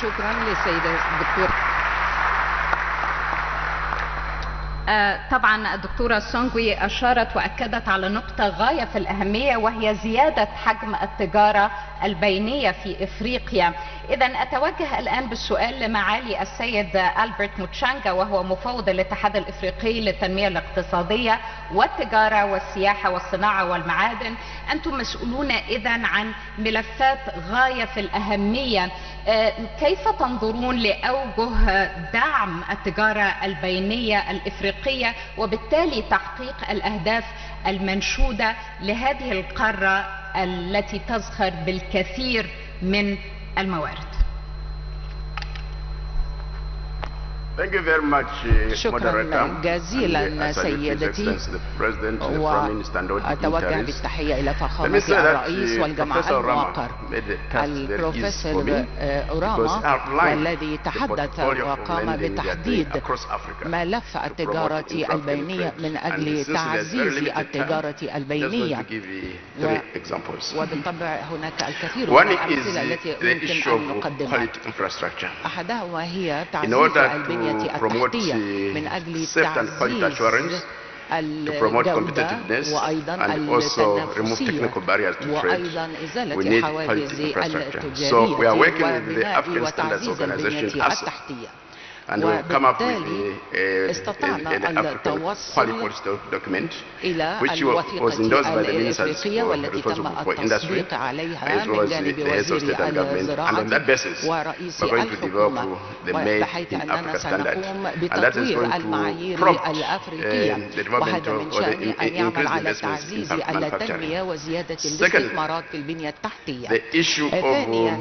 طبعا الدكتورة سونغوي أشارت وأكدت على نقطة غاية في الأهمية، وهي زيادة حجم التجارة البينية في إفريقيا. إذا أتوجه الآن بالسؤال لمعالي السيد ألبرت موتشانغا، وهو مفوض الاتحاد الإفريقي للتنمية الاقتصادية والتجارة والسياحة والصناعة والمعادن. أنتم مسؤولون إذن عن ملفات غاية في الأهمية. كيف تنظرون لأوجه دعم التجارة البينية الإفريقية وبالتالي تحقيق الأهداف المنشودة لهذه القارة التي تزخر بالكثير من الموارد؟ شكرا جزيلا سيدتي، وأتوجه بالتحية إلى فخامة الرئيس والجماعة الموقر البروفيسور أوراما، والذي تحدث وقام بتحديد ملف التجارة البينية من أجل تعزيز التجارة البينية. وبالطبع هناك الكثير من الأمثلة التي يمكن أن نقدمها. أحدها هي تعزيز البنية التحتية من أجل تعزيز الجودة وأيضا التنافسية وأيضا إزالة حواجز التجارية وبناء وتعزيز البنية التحتية. وبالتالي استطعنا التوصل إلى الوثيقة الإفريقية والتي تم التصديق عليها من جانب وزير الزراعة ورئيس الحكومة، بحيث أننا سنقوم بتطوير المعايير الأفريقية، وهذا من شأن أن يعمل على تعزيز التنمية وزيادة الاستثمارات في البنية التحتية. ثانيا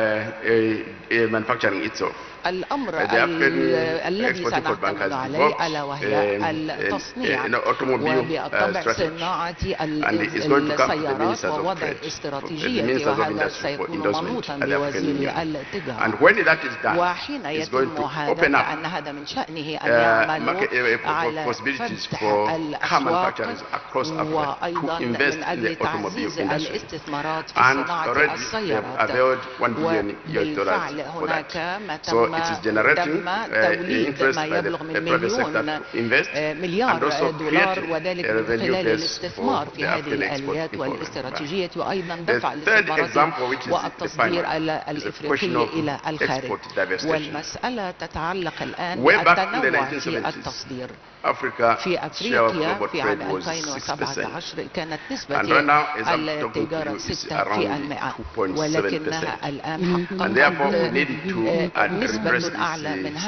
الأمر الذي سنعتمد عليه ألا وهي التصنيع، وبالطبع صناعة السيارات ووضع استراتيجية، وهذا سيكون منوطا بوزير التجارة. وحين يتم هذا فإن هذا من شأنه أن يعمل على فتح الأسواق وأيضا من أجل تعزيز الاستثمارات في صناعة السيارات. وبالفعل هناك ما تم دم توليد ما يبلغ من مليون مليار دولار، وذلك من خلال الاستثمار في هذه الآليات والاستراتيجيات، وأيضا دفع الاستثمارات والتصدير الإفريقي إلى الخارج. والمسألة تتعلق الآن بالتنوع في التصدير. في أفريقيا في عام ألفين وسبعة عشر كانت نسبة التجارة ستة بالمئة، ولكنها الآن حققت نسبة أعلى من هذا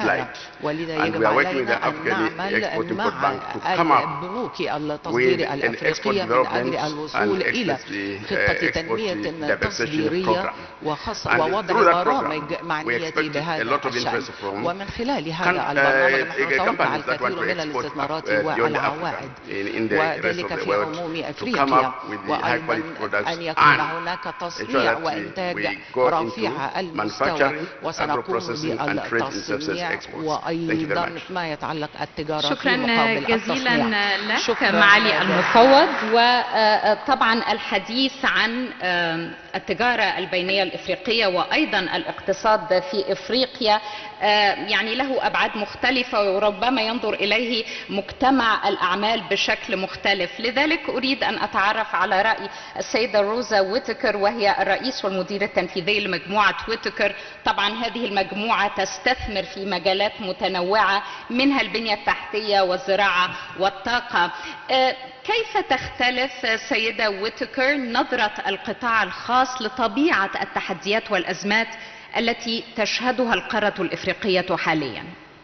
light. ولذا And يجب we are working with the علينا أن Afghani Export نعمل Import Bank to مع come up البنوك التصدير with an export الأفريقية من أجل development الوصول and إلى especially uh, خطة export تنمية diversification تصديرية program. وخاصة And ووضع through that برامج program, we معنية expect a بهذا lot of الشأن. interest from ومن خلال can- هذا البرنامج uh, نحن نتوقع companies that want الكثير to من export الاستثمارات uh, beyond Africa والعوائد in, in the rest of وذلك the في world عموم to come أفريقيا up with the high quality وأيضا products أن يكون and هناك ensure تصنيع that we, وإنتاج we go رفيع into المستوى manufacturing, وسنقوم agro-processing and trade in services بالتصنيع exports. Thank you very وأيضا much. ما يتعلق التجارة في شكرا مقابل جزيلا التصنيع. لك شكراً معالي المفوض. وطبعا الحديث عن التجارة البينية الإفريقية وأيضا الاقتصاد في إفريقيا يعني له أبعاد مختلفة وربما ينظر إليه مجتمع الأعمال بشكل مختلف. لذلك أريد أن أتعرف على رأي السيدة روزا ويتكر وهي الرئيس والمدير التنفيذي لمجموعة ويتكر. طبعا هذه المجموعة تستثمر في مجالات متنوعة منها البنية التحتية والزراعة والطاقة. كيف تختلف سيدة ويتكر نظرة القطاع الخاص لطبيعة التحديات والأزمات التي تشهدها القارة الإفريقية حاليا؟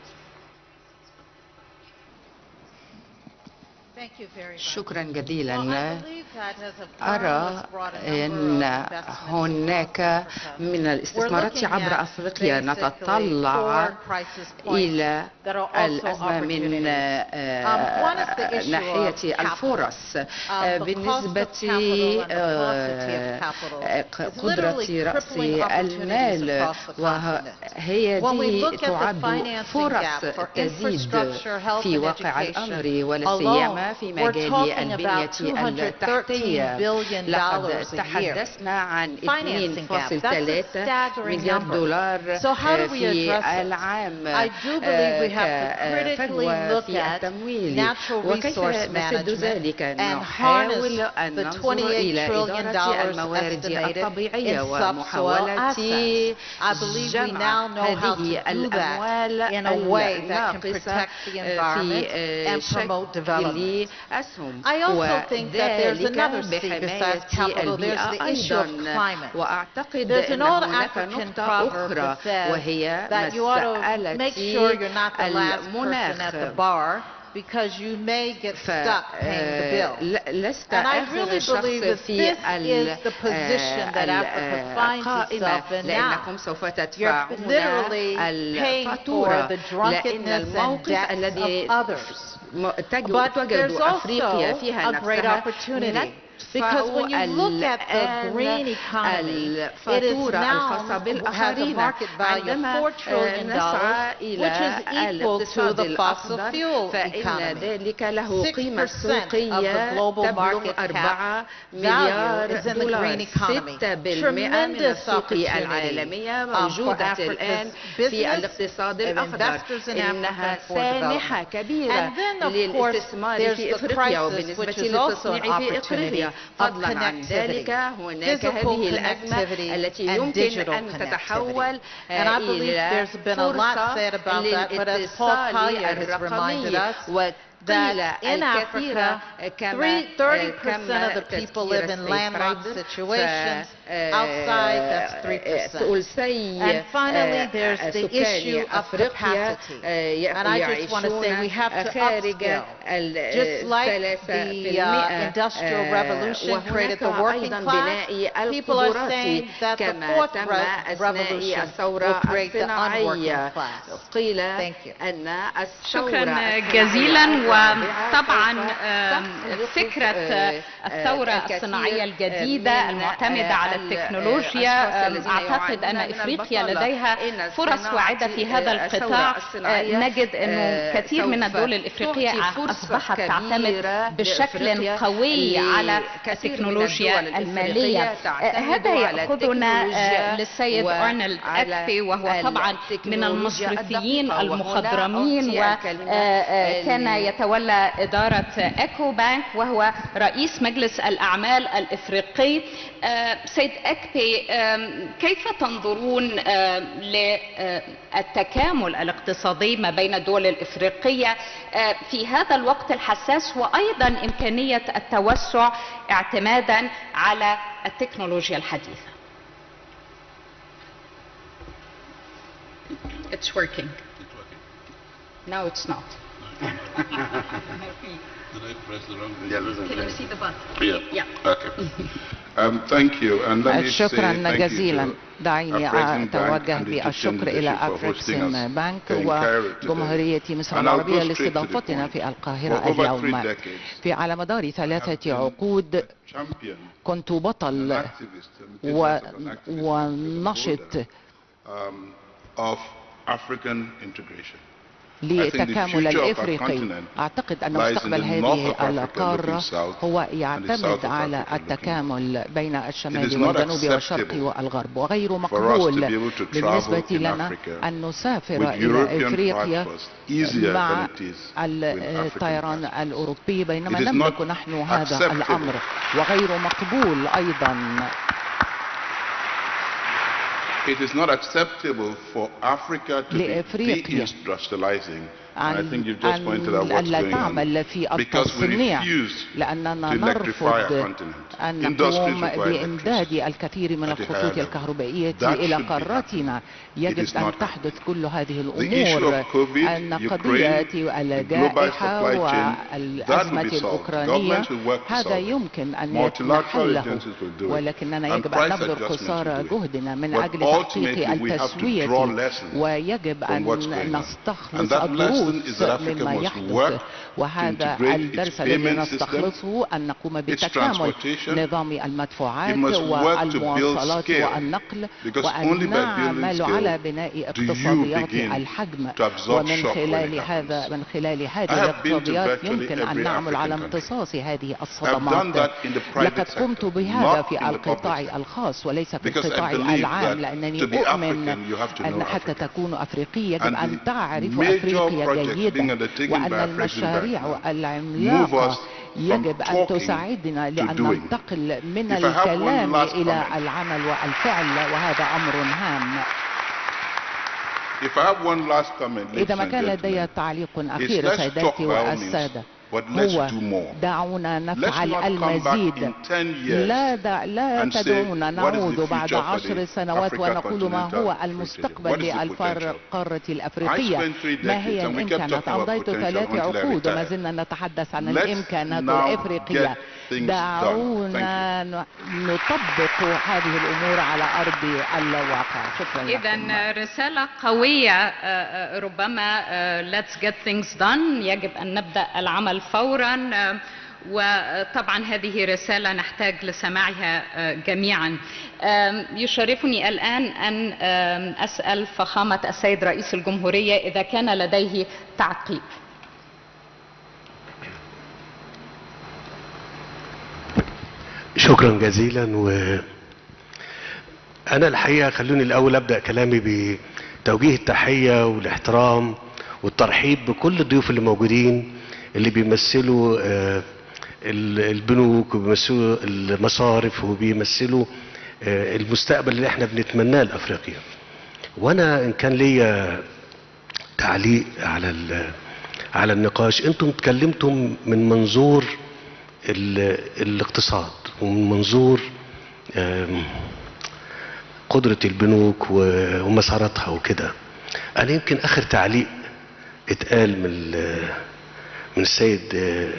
شكرا جزيلا. أرى أن هناك من الاستثمارات عبر أفريقيا نتطلع إلى الأزمة من ناحية الفرص بالنسبة قدرة رأس المال، وهي دي تعد فرص تزيد في واقع الأمر ولا سيما في مجال البنية التحتية. لقد تحدثنا عن اثنين فاصلة ثلاثة مليار دولار في العام كفجوة في التمويل. وكيف نسد ذلك؟ نحاول أن ننظر إلى إدارة الموارد الطبيعية ومحاولة جمع هذه الأموال الناقصة في شكل أسهم، وذلك بحماية البيئة أيضا. وأعتقد أن هناك نقطة أخرى وهي مسألة المناخ. Because you may get stuck paying the bill. And I really believe that this is the position that Africa finds itself in now. You're literally paying for the drunkenness and debts of others. But there's also a great opportunity. Because when you look at the green economy, it is now has a market value of four trillion dollars, which is equal to the fossil fuel economy. Six percent of the global market cap value is in the green economy. Tremendous opportunity for Africa's business and investors in Africa for development. And then, of course, there's the crisis, which is also an opportunity. فضلا عن ذلك هناك هذه الأزمة التي يمكن أن تتحول إلى فرصة للاتصال الرقمي. That in Africa, thirty percent of the people live in landlocked situations. Outside, that's three percent. And finally, there's the issue of capacity. And I just want to say we have to upskill. Just like the uh, Industrial Revolution created the working class, people are saying that the fourth revolution will create the unworking class. Thank you. شكرا جزيلا. وطبعا فكرة الثورة الصناعية الجديدة المعتمدة على التكنولوجيا، أعتقد أن إفريقيا لديها فرص واعدة في هذا القطاع. نجد أن كثير من الدول الإفريقية أصبحت تعتمد بشكل قوي على التكنولوجيا المالية. هذا يأخذنا للسيد أرنولد أكبي، وهو طبعا من المصرفيين المخضرمين وكان يتولى إدارة إيكو بانك وهو رئيس مجلس الأعمال الإفريقي. سيد أكبي، كيف تنظرون للتكامل الاقتصادي ما بين الدول الإفريقية في هذا الوقت الحساس، وأيضا إمكانية التوسع اعتمادا على التكنولوجيا الحديثة؟ It's working. Now it's not. Did I press the wrong Can you see the button? Yeah. Yeah. Okay. Um, thank you. And let me say شكرا thank جزيلا. you دعني to أتوجه بالشكر إلى أفريكسيم بنك وجمهورية مصر العربية لاستضافتنا في القاهرة اليوم. في على مدار ثلاثة عقود كنت بطل و... ونشط للتكامل الإفريقي. أعتقد أن مستقبل هذه القارة هو يعتمد على التكامل بين الشمال والجنوب والشرق والغرب، وغير مقبول بالنسبة لنا أن نسافر إلى إفريقيا مع الطيران الأوروبي بينما نملك نحن هذا الأمر، وغير مقبول أيضا. It is not acceptable for Africa to be deindustrializing. And I think you've just pointed out what's going on. Because we refuse to electrify our continent. أن نقوم بإمداد الكثير من الخطوط الكهربائية إلى قاراتنا. يجب أن تحدث كل هذه الأمور. أن قضية الجائحة والأزمة الأوكرانية هذا يمكن أن نحله، ولكننا يجب أن نبذل قصارى جهدنا من أجل تحقيق التسوية، ويجب أن نستخلص الدروس مما يحدث. وهذا الدرس الذي نستخلصه أن نقوم بتكامل نظام المدفوعات والمواصلات والنقل، وأن نعمل على بناء اقتصاديات الحجم، ومن خلال هذا من خلال هذه الاقتصاديات يمكن أن نعمل على امتصاص هذه الصدمات. لقد قمت بهذا في القطاع الخاص وليس في القطاع العام، لأنني أؤمن أن حتى تكون أفريقيا يجب أن تعرف أفريقيا جيدا، وأن المشاريع العملاقة يجب أن تساعدنا لأن ننتقل من الكلام إلى العمل والفعل، وهذا أمر هام. إذا ما كان لدي تعليق أخير سيداتي والسادة، هو دعونا نفعل المزيد. لا دع... لا تدعونا نعود بعد عشر سنوات ونقول ما هو المستقبل للقارة الأفريقية، ما هي الإمكانات. أمضيت ثلاث عقود وما زلنا نتحدث عن الإمكانات الأفريقية. دعونا نطبق هذه الأمور على أرض الواقع. شكرا. إذا رسالة قوية ربما let's get things done، يجب أن نبدأ العمل فورا، وطبعا هذه رسالة نحتاج لسماعها جميعا. يشرفني الآن أن أسأل فخامة السيد رئيس الجمهورية إذا كان لديه تعقيب. شكرا جزيلا. وأنا الحقيقة خلوني الأول أبدأ كلامي بتوجيه التحية والاحترام والترحيب بكل الضيوف اللي موجودين، اللي بيمثلوا البنوك وبيمثلوا المصارف وبيمثلوا المستقبل اللي احنا بنتمناه لأفريقيا. وانا ان كان ليا تعليق على على النقاش، انتم اتكلمتم من منظور الاقتصاد ومن منظور قدرة البنوك ومساراتها وكده. انا يمكن اخر تعليق اتقال من من السيد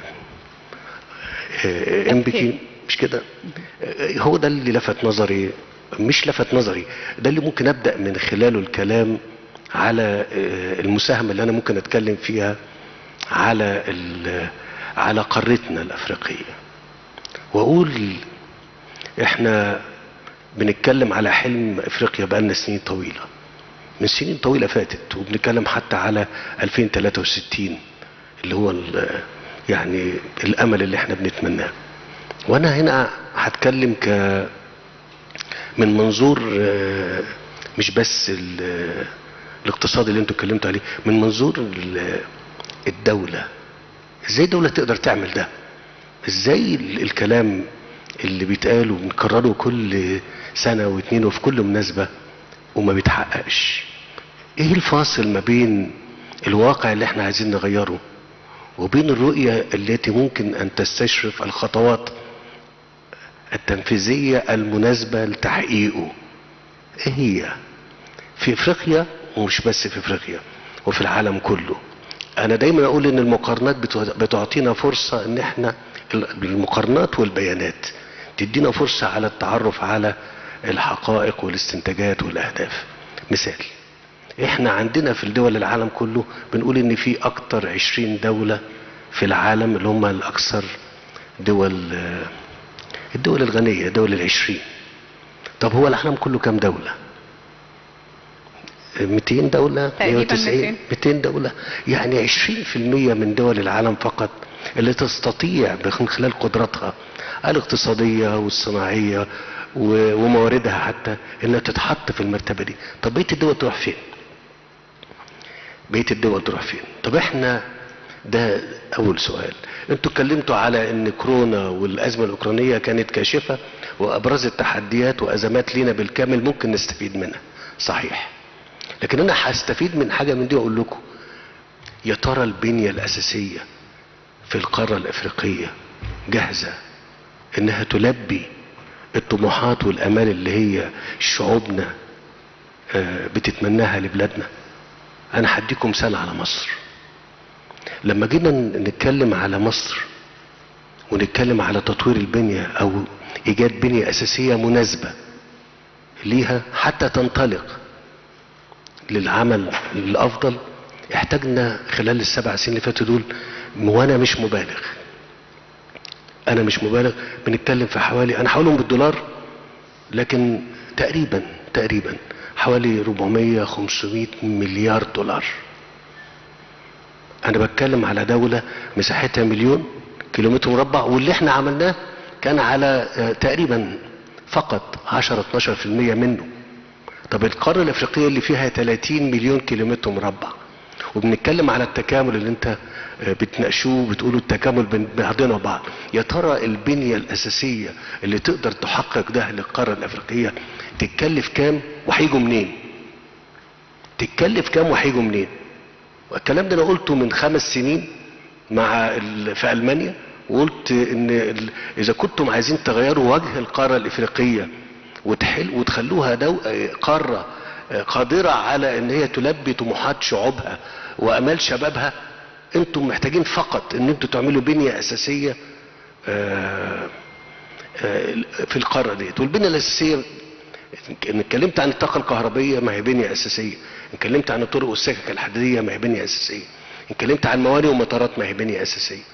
امبكي، مش كده؟ هو ده اللي لفت نظري، مش لفت نظري، ده اللي ممكن ابدا من خلاله الكلام على المساهمه اللي انا ممكن اتكلم فيها على على قارتنا الافريقيه، واقول احنا بنتكلم على حلم افريقيا بقالنا سنين طويله، من سنين طويله فاتت، وبنتكلم حتى على ألفين وثلاثة وستين اللي هو يعني الامل اللي احنا بنتمناه. وانا هنا هتكلم ك من منظور مش بس الاقتصاد اللي انتوا اتكلمتوا عليه، من منظور الدوله. ازاي الدوله تقدر تعمل ده؟ ازاي الكلام اللي بيتقال وبنكرره كل سنه واتنين وفي كل مناسبه وما بيتحققش؟ ايه الفاصل ما بين الواقع اللي احنا عايزين نغيره وبين الرؤية التي ممكن أن تستشرف الخطوات التنفيذية المناسبة لتحقيقه؟ إيه هي؟ في إفريقيا، ومش بس في إفريقيا، وفي العالم كله، انا دايما اقول ان المقارنات بتعطينا فرصة ان احنا المقارنات والبيانات تدينا فرصة على التعرف على الحقائق والاستنتاجات والاهداف. مثال، احنا عندنا في الدول العالم كله بنقول ان في اكتر عشرين دولة في العالم اللي هم الاكثر دول الدول الغنية، دول العشرين. طب هو العالم كله كام دولة؟ مئتين دولة، مئة وتسعين، مئتين دولة. يعني عشرين في المية من دول العالم فقط اللي تستطيع من خلال قدراتها الاقتصادية والصناعية ومواردها حتى انها تتحط في المرتبة دي. طب بقية الدول تروح فين؟ بقية الدول تروح فين؟ طب احنا، ده اول سؤال. انتوا اتكلمتوا على ان كورونا والازمة الاوكرانية كانت كاشفة وابرزت تحديات وازمات لينا بالكامل ممكن نستفيد منها، صحيح. لكن انا هستفيد من حاجة من دي واقول لكم، يا ترى البنية الاساسية في القارة الافريقية جاهزة انها تلبي الطموحات والامال اللي هي شعوبنا بتتمناها لبلادنا؟ انا هديكم مثال على مصر. لما جينا نتكلم على مصر ونتكلم على تطوير البنية او ايجاد بنية اساسية مناسبة ليها حتى تنطلق للعمل الافضل، احتاجنا خلال السبع سنين اللي فاتوا دول، وانا مش مبالغ انا مش مبالغ بنتكلم في حوالي، انا هقولهم بالدولار لكن تقريبا تقريبا حوالي أربعمية خمسمية مليار دولار. انا بتكلم على دولة مساحتها مليون كيلومتر مربع، واللي احنا عملناه كان على تقريبا فقط عشرة اتناشر في المية منه. طب القارة الافريقية اللي فيها ثلاثين مليون كيلومتر مربع، وبنتكلم على التكامل اللي انت بتناقشوه، بتقولوا التكامل بين بعضنا وبعض. يا ترى البنية الاساسية اللي تقدر تحقق ده للقارة الافريقية تتكلف كام وهيجوا منين؟ تتكلف كام وهيجوا منين؟ والكلام ده انا قلته من خمس سنين مع في المانيا، وقلت ان اذا كنتم عايزين تغيروا وجه القارة الافريقية وتحل وتخلوها دو قارة قادرة على ان هي تلبي طموحات شعوبها وامال شبابها، انتم محتاجين فقط ان انتم تعملوا بنية اساسية في القارة ديت. والبنية الاساسية ان اتكلمت عن الطاقة الكهربية ما هي بنية اساسية، ان اتكلمت عن الطرق والسكك الحديدية ما هي بنية اساسية، ان اتكلمت عن موانئ ومطارات ما هي بنية اساسية.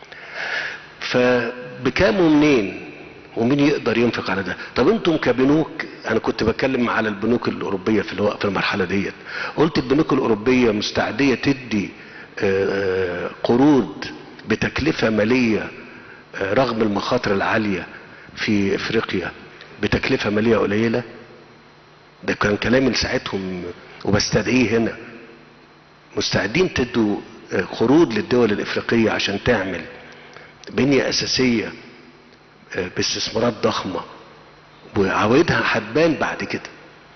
فبكام ومنين ومين يقدر ينفق على ده؟ طب انتم كبنوك، انا كنت بتكلم على البنوك الاوروبيه في الوقت في المرحله ديت، قلت البنوك الاوروبيه مستعديه تدي قروض بتكلفه ماليه رغم المخاطر العاليه في افريقيا بتكلفه ماليه قليله. ده كان كلامي لساعتهم وبستدعيه هنا. مستعدين تدوا قروض للدول الافريقيه عشان تعمل بنيه اساسيه باستثمارات ضخمة وعوائدها هتبان بعد كده.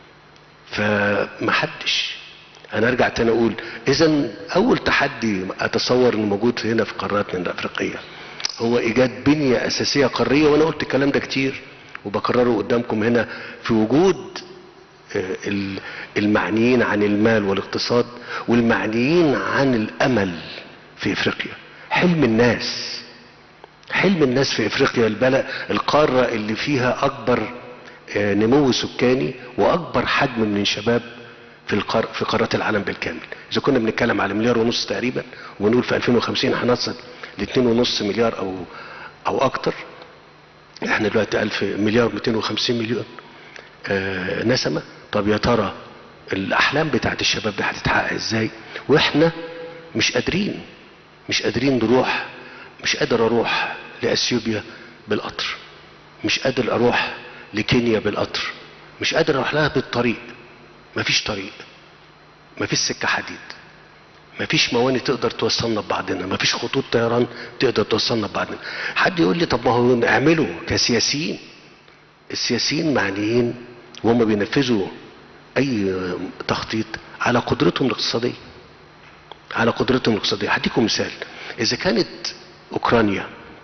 فمحدش، انا ارجع تاني اقول، اذا اول تحدي اتصور انه موجود هنا في قاراتنا الافريقية هو ايجاد بنية اساسية قارية. وانا قلت الكلام ده كتير وبكرره قدامكم هنا، في وجود المعنيين عن المال والاقتصاد والمعنيين عن الامل في افريقيا. حلم الناس حلم الناس في افريقيا، البلد القارة اللي فيها اكبر نمو سكاني واكبر حجم من الشباب في القار في قارات العالم بالكامل. اذا كنا بنتكلم على مليار ونص تقريبا، ونقول في ألفين وخمسين هنصل لاثنين ونص مليار او او اكتر، احنا دلوقتي ألف مليار مئتين وخمسين مليون آه نسمة. طب يا ترى الاحلام بتاعت الشباب دي هتتحقق ازاي واحنا مش قادرين مش قادرين نروح؟ مش قادر اروح لاثيوبيا بالقطر، مش قادر اروح لكينيا بالقطر، مش قادر اروح لها بالطريق. مفيش طريق، مفيش سكة حديد، مفيش موانئ تقدر توصلنا ببعضنا، مفيش خطوط طيران تقدر توصلنا ببعضنا. حد يقول لي طب ما هو نعمله كسياسيين. السياسيين معنيين وهم بينفذوا اي تخطيط على قدرتهم الاقتصادية على قدرتهم الاقتصادية. هديكم مثال، اذا كانت اوكرانيا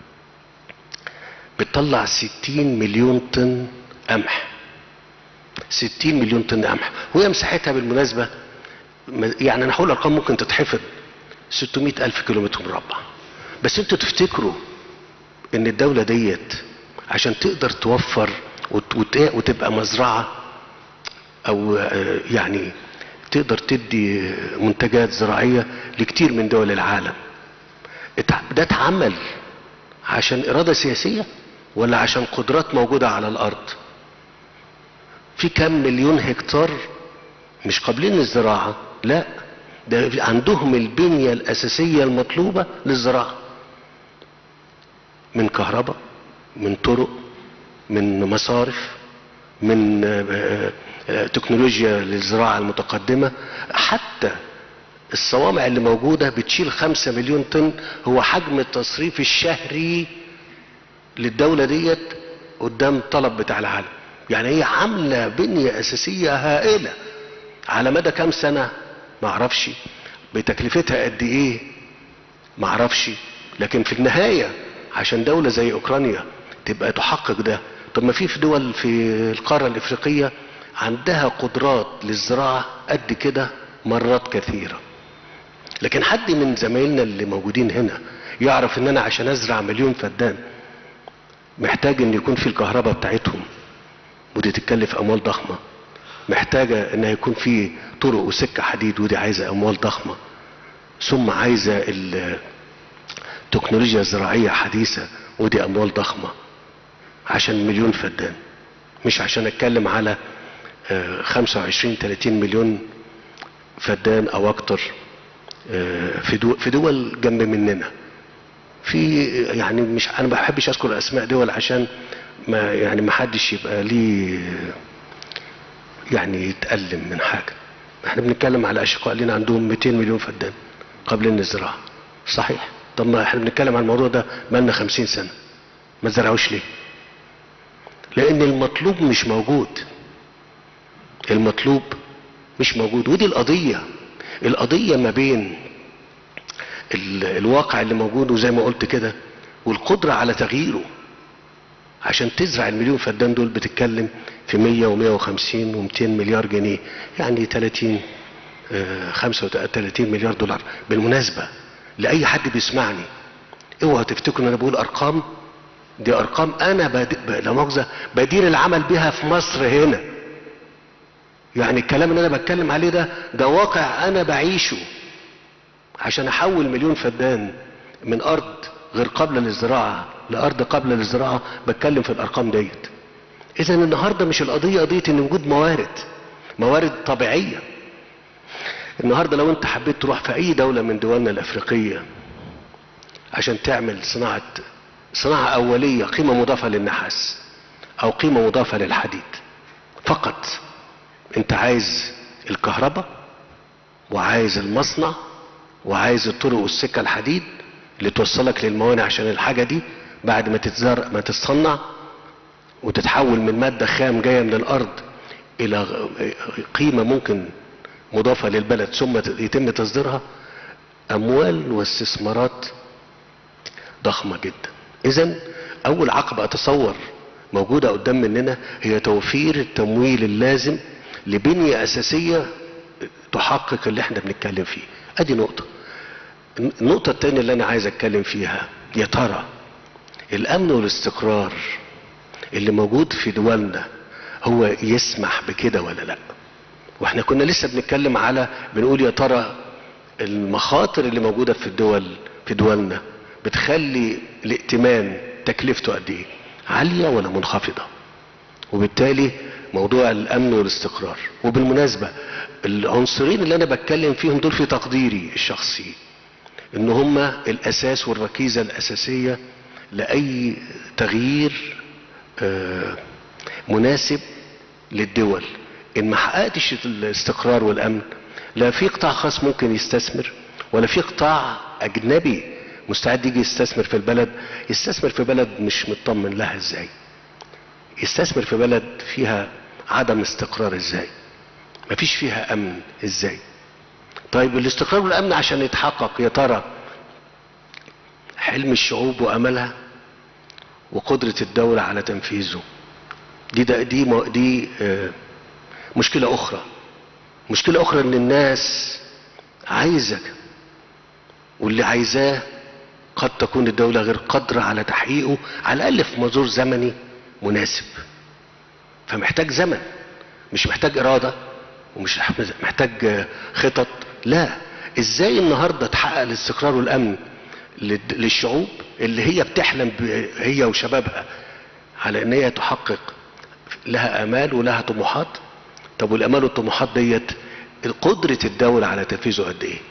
بتطلع ستين مليون طن قمح، ستين مليون طن قمح، وهي مساحتها بالمناسبة، يعني انا هقول ارقام ممكن تتحفظ، ستمائة ألف كيلومتر مربع. بس انتوا تفتكروا ان الدولة ديت عشان تقدر توفر وتبقى مزرعة او يعني تقدر تدي منتجات زراعية لكتير من دول العالم، ده اتعمل عشان إرادة سياسية ولا عشان قدرات موجودة على الأرض؟ في كم مليون هكتار مش قابلين للزراعة، لا ده عندهم البنية الأساسية المطلوبة للزراعة، من كهرباء، من طرق، من مصارف، من تكنولوجيا للزراعة المتقدمة. حتى الصوامع اللي موجودة بتشيل خمسة مليون طن، هو حجم التصريف الشهري للدولة ديت قدام الطلب بتاع العالم. يعني هي عاملة بنية أساسية هائلة على مدى كام سنة معرفش، بتكلفتها قد ايه معرفش، لكن في النهاية عشان دولة زي أوكرانيا تبقى تحقق ده، طب ما في في دول في القارة الإفريقية عندها قدرات للزراعة قد كده مرات كثيرة. لكن حد من زمايلنا اللي موجودين هنا يعرف ان انا عشان ازرع مليون فدان محتاج ان يكون في الكهرباء بتاعتهم، ودي تتكلف اموال ضخمة، محتاجة ان يكون في طرق وسكة حديد ودي عايزة اموال ضخمة، ثم عايزة التكنولوجيا الزراعية حديثة ودي اموال ضخمة عشان مليون فدان، مش عشان اتكلم على خمسة وعشرين ثلاثين مليون فدان او اكتر في دول في دول جنب مننا. في يعني مش انا ما بحبش اذكر اسماء دول عشان ما يعني ما حدش يبقى ليه يعني يتألم من حاجه. احنا بنتكلم على اشقاء لنا عندهم مئتين مليون فدان قابلين للزراعه، صحيح؟ طب ما احنا بنتكلم عن الموضوع ده بقالنا خمسين سنه، ما زرعوش ليه؟ لان المطلوب مش موجود، المطلوب مش موجود. ودي القضيه القضية ما بين الواقع اللي موجود وزي ما قلت كده والقدرة على تغييره. عشان تزرع المليون فدان دول بتتكلم في مية ومية وخمسين ومئتين مليار جنيه، يعني ثلاثين خمسة وثلاثين مليار دولار. بالمناسبة لأي حد بيسمعني اوعوا تفتكروا ان انا بقول ارقام، دي ارقام انا لا مؤاخذة بدير العمل بها في مصر هنا. يعني الكلام اللي انا بتكلم عليه ده ده واقع انا بعيشه. عشان احول مليون فدان من ارض غير قابله للزراعه لارض قابله للزراعه بتكلم في الارقام ديت. اذا النهارده مش القضيه قضيه ان وجود موارد موارد طبيعيه. النهارده لو انت حبيت تروح في اي دوله من دولنا الافريقيه عشان تعمل صناعه صناعه اوليه قيمه مضافه للنحاس او قيمه مضافه للحديد فقط، انت عايز الكهرباء وعايز المصنع وعايز الطرق والسكة الحديد اللي توصلك للموانئ عشان الحاجة دي بعد ما تتزرع ما تتصنع وتتحول من مادة خام جاية من الارض الى قيمة ممكن مضافة للبلد ثم يتم تصديرها. اموال واستثمارات ضخمة جدا. اذا اول عقبة اتصور موجودة قدام مننا هي توفير التمويل اللازم لبنية اساسية تحقق اللي احنا بنتكلم فيه. ادي نقطة. النقطة التانية اللي انا عايز اتكلم فيها، يا ترى الامن والاستقرار اللي موجود في دولنا هو يسمح بكده ولا لا؟ واحنا كنا لسه بنتكلم على بنقول يا ترى المخاطر اللي موجودة في الدول في دولنا بتخلي الائتمان تكلفته قد ايه؟ عالية ولا منخفضة؟ وبالتالي موضوع الامن والاستقرار. وبالمناسبة العنصرين اللي انا بتكلم فيهم دول في تقديري الشخصي ان هما الاساس والركيزة الاساسية لاي تغيير مناسب للدول. ان ما حققتش الاستقرار والامن لا في قطاع خاص ممكن يستثمر ولا في قطاع اجنبي مستعد يجي يستثمر في البلد. يستثمر في بلد مش مطمن لها ازاي؟ يستثمر في بلد فيها عدم استقرار ازاي؟ مفيش فيها امن ازاي؟ طيب الاستقرار والامن عشان يتحقق يا ترى حلم الشعوب واملها وقدرة الدولة على تنفيذه دي ده دي دي آه مشكلة اخرى. مشكلة اخرى ان الناس عايزة واللي عايزاه قد تكون الدولة غير قادرة على تحقيقه على الأقل في منظور زمني مناسب. فمحتاج زمن، مش محتاج إرادة ومش محتاج خطط. لا، ازاي النهاردة تحقق الاستقرار والأمن للشعوب اللي هي بتحلم هي وشبابها على ان هي تحقق لها آمال ولها طموحات. طب والآمال والطموحات ديت قدرة الدولة على تنفيذه قد ايه؟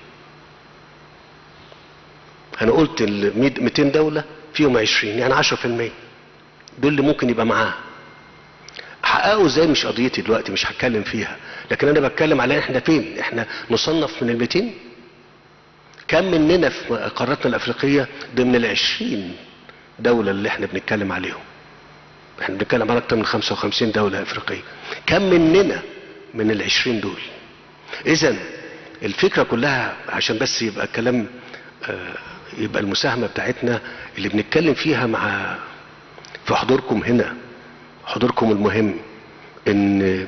انا قلت ال مئتين دولة فيهم عشرين، يعني عشرة في المية دول اللي ممكن يبقى معاها. حققوا ازاي مش قضيتي دلوقتي، مش هتكلم فيها، لكن انا بتكلم على احنا فين. احنا نصنف من ال مئتين؟ كم مننا في قارتنا الافريقية ضمن ال عشرين دولة اللي احنا بنتكلم عليهم؟ احنا بنتكلم على اكتر من خمسة وخمسين دولة افريقية. كم مننا من ال عشرين دول؟ اذا الفكرة كلها عشان بس يبقى الكلام آه يبقى المساهمة بتاعتنا اللي بنتكلم فيها مع في حضوركم هنا، حضوركم المهم، ان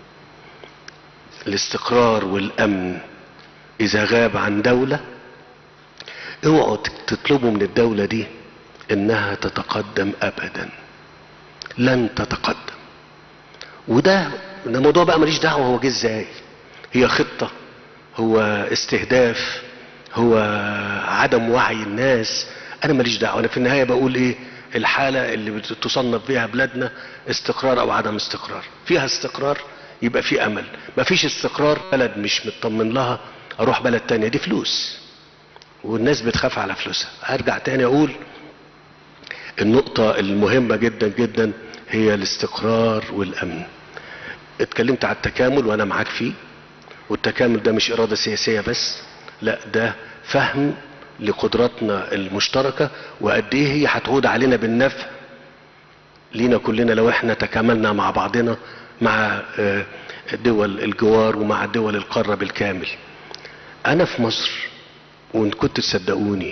الاستقرار والامن اذا غاب عن دولة اوعوا تطلبوا من الدولة دي انها تتقدم ابدا، لن تتقدم. وده ده موضوع بقى ماليش دعوة هو جه ازاي، هي خطة، هو استهداف، هو عدم وعي الناس، انا ماليش دعوة. انا في النهاية بقول ايه؟ الحالة اللي بتصنف بيها بلادنا استقرار او عدم استقرار. فيها استقرار يبقى في امل، ما فيش استقرار بلد مش مطمن لها اروح بلد تانية، دي فلوس والناس بتخاف على فلوسها. ارجع تاني اقول النقطة المهمة جدا جدا هي الاستقرار والامن. اتكلمت على التكامل وانا معاك فيه، والتكامل ده مش ارادة سياسية بس، لا ده فهم لقدراتنا المشتركة وقد ايه هي هتعود علينا بالنفع لينا كلنا لو احنا تكاملنا مع بعضنا مع دول الجوار ومع دول القارة بالكامل. انا في مصر، وان كنتوا تصدقوني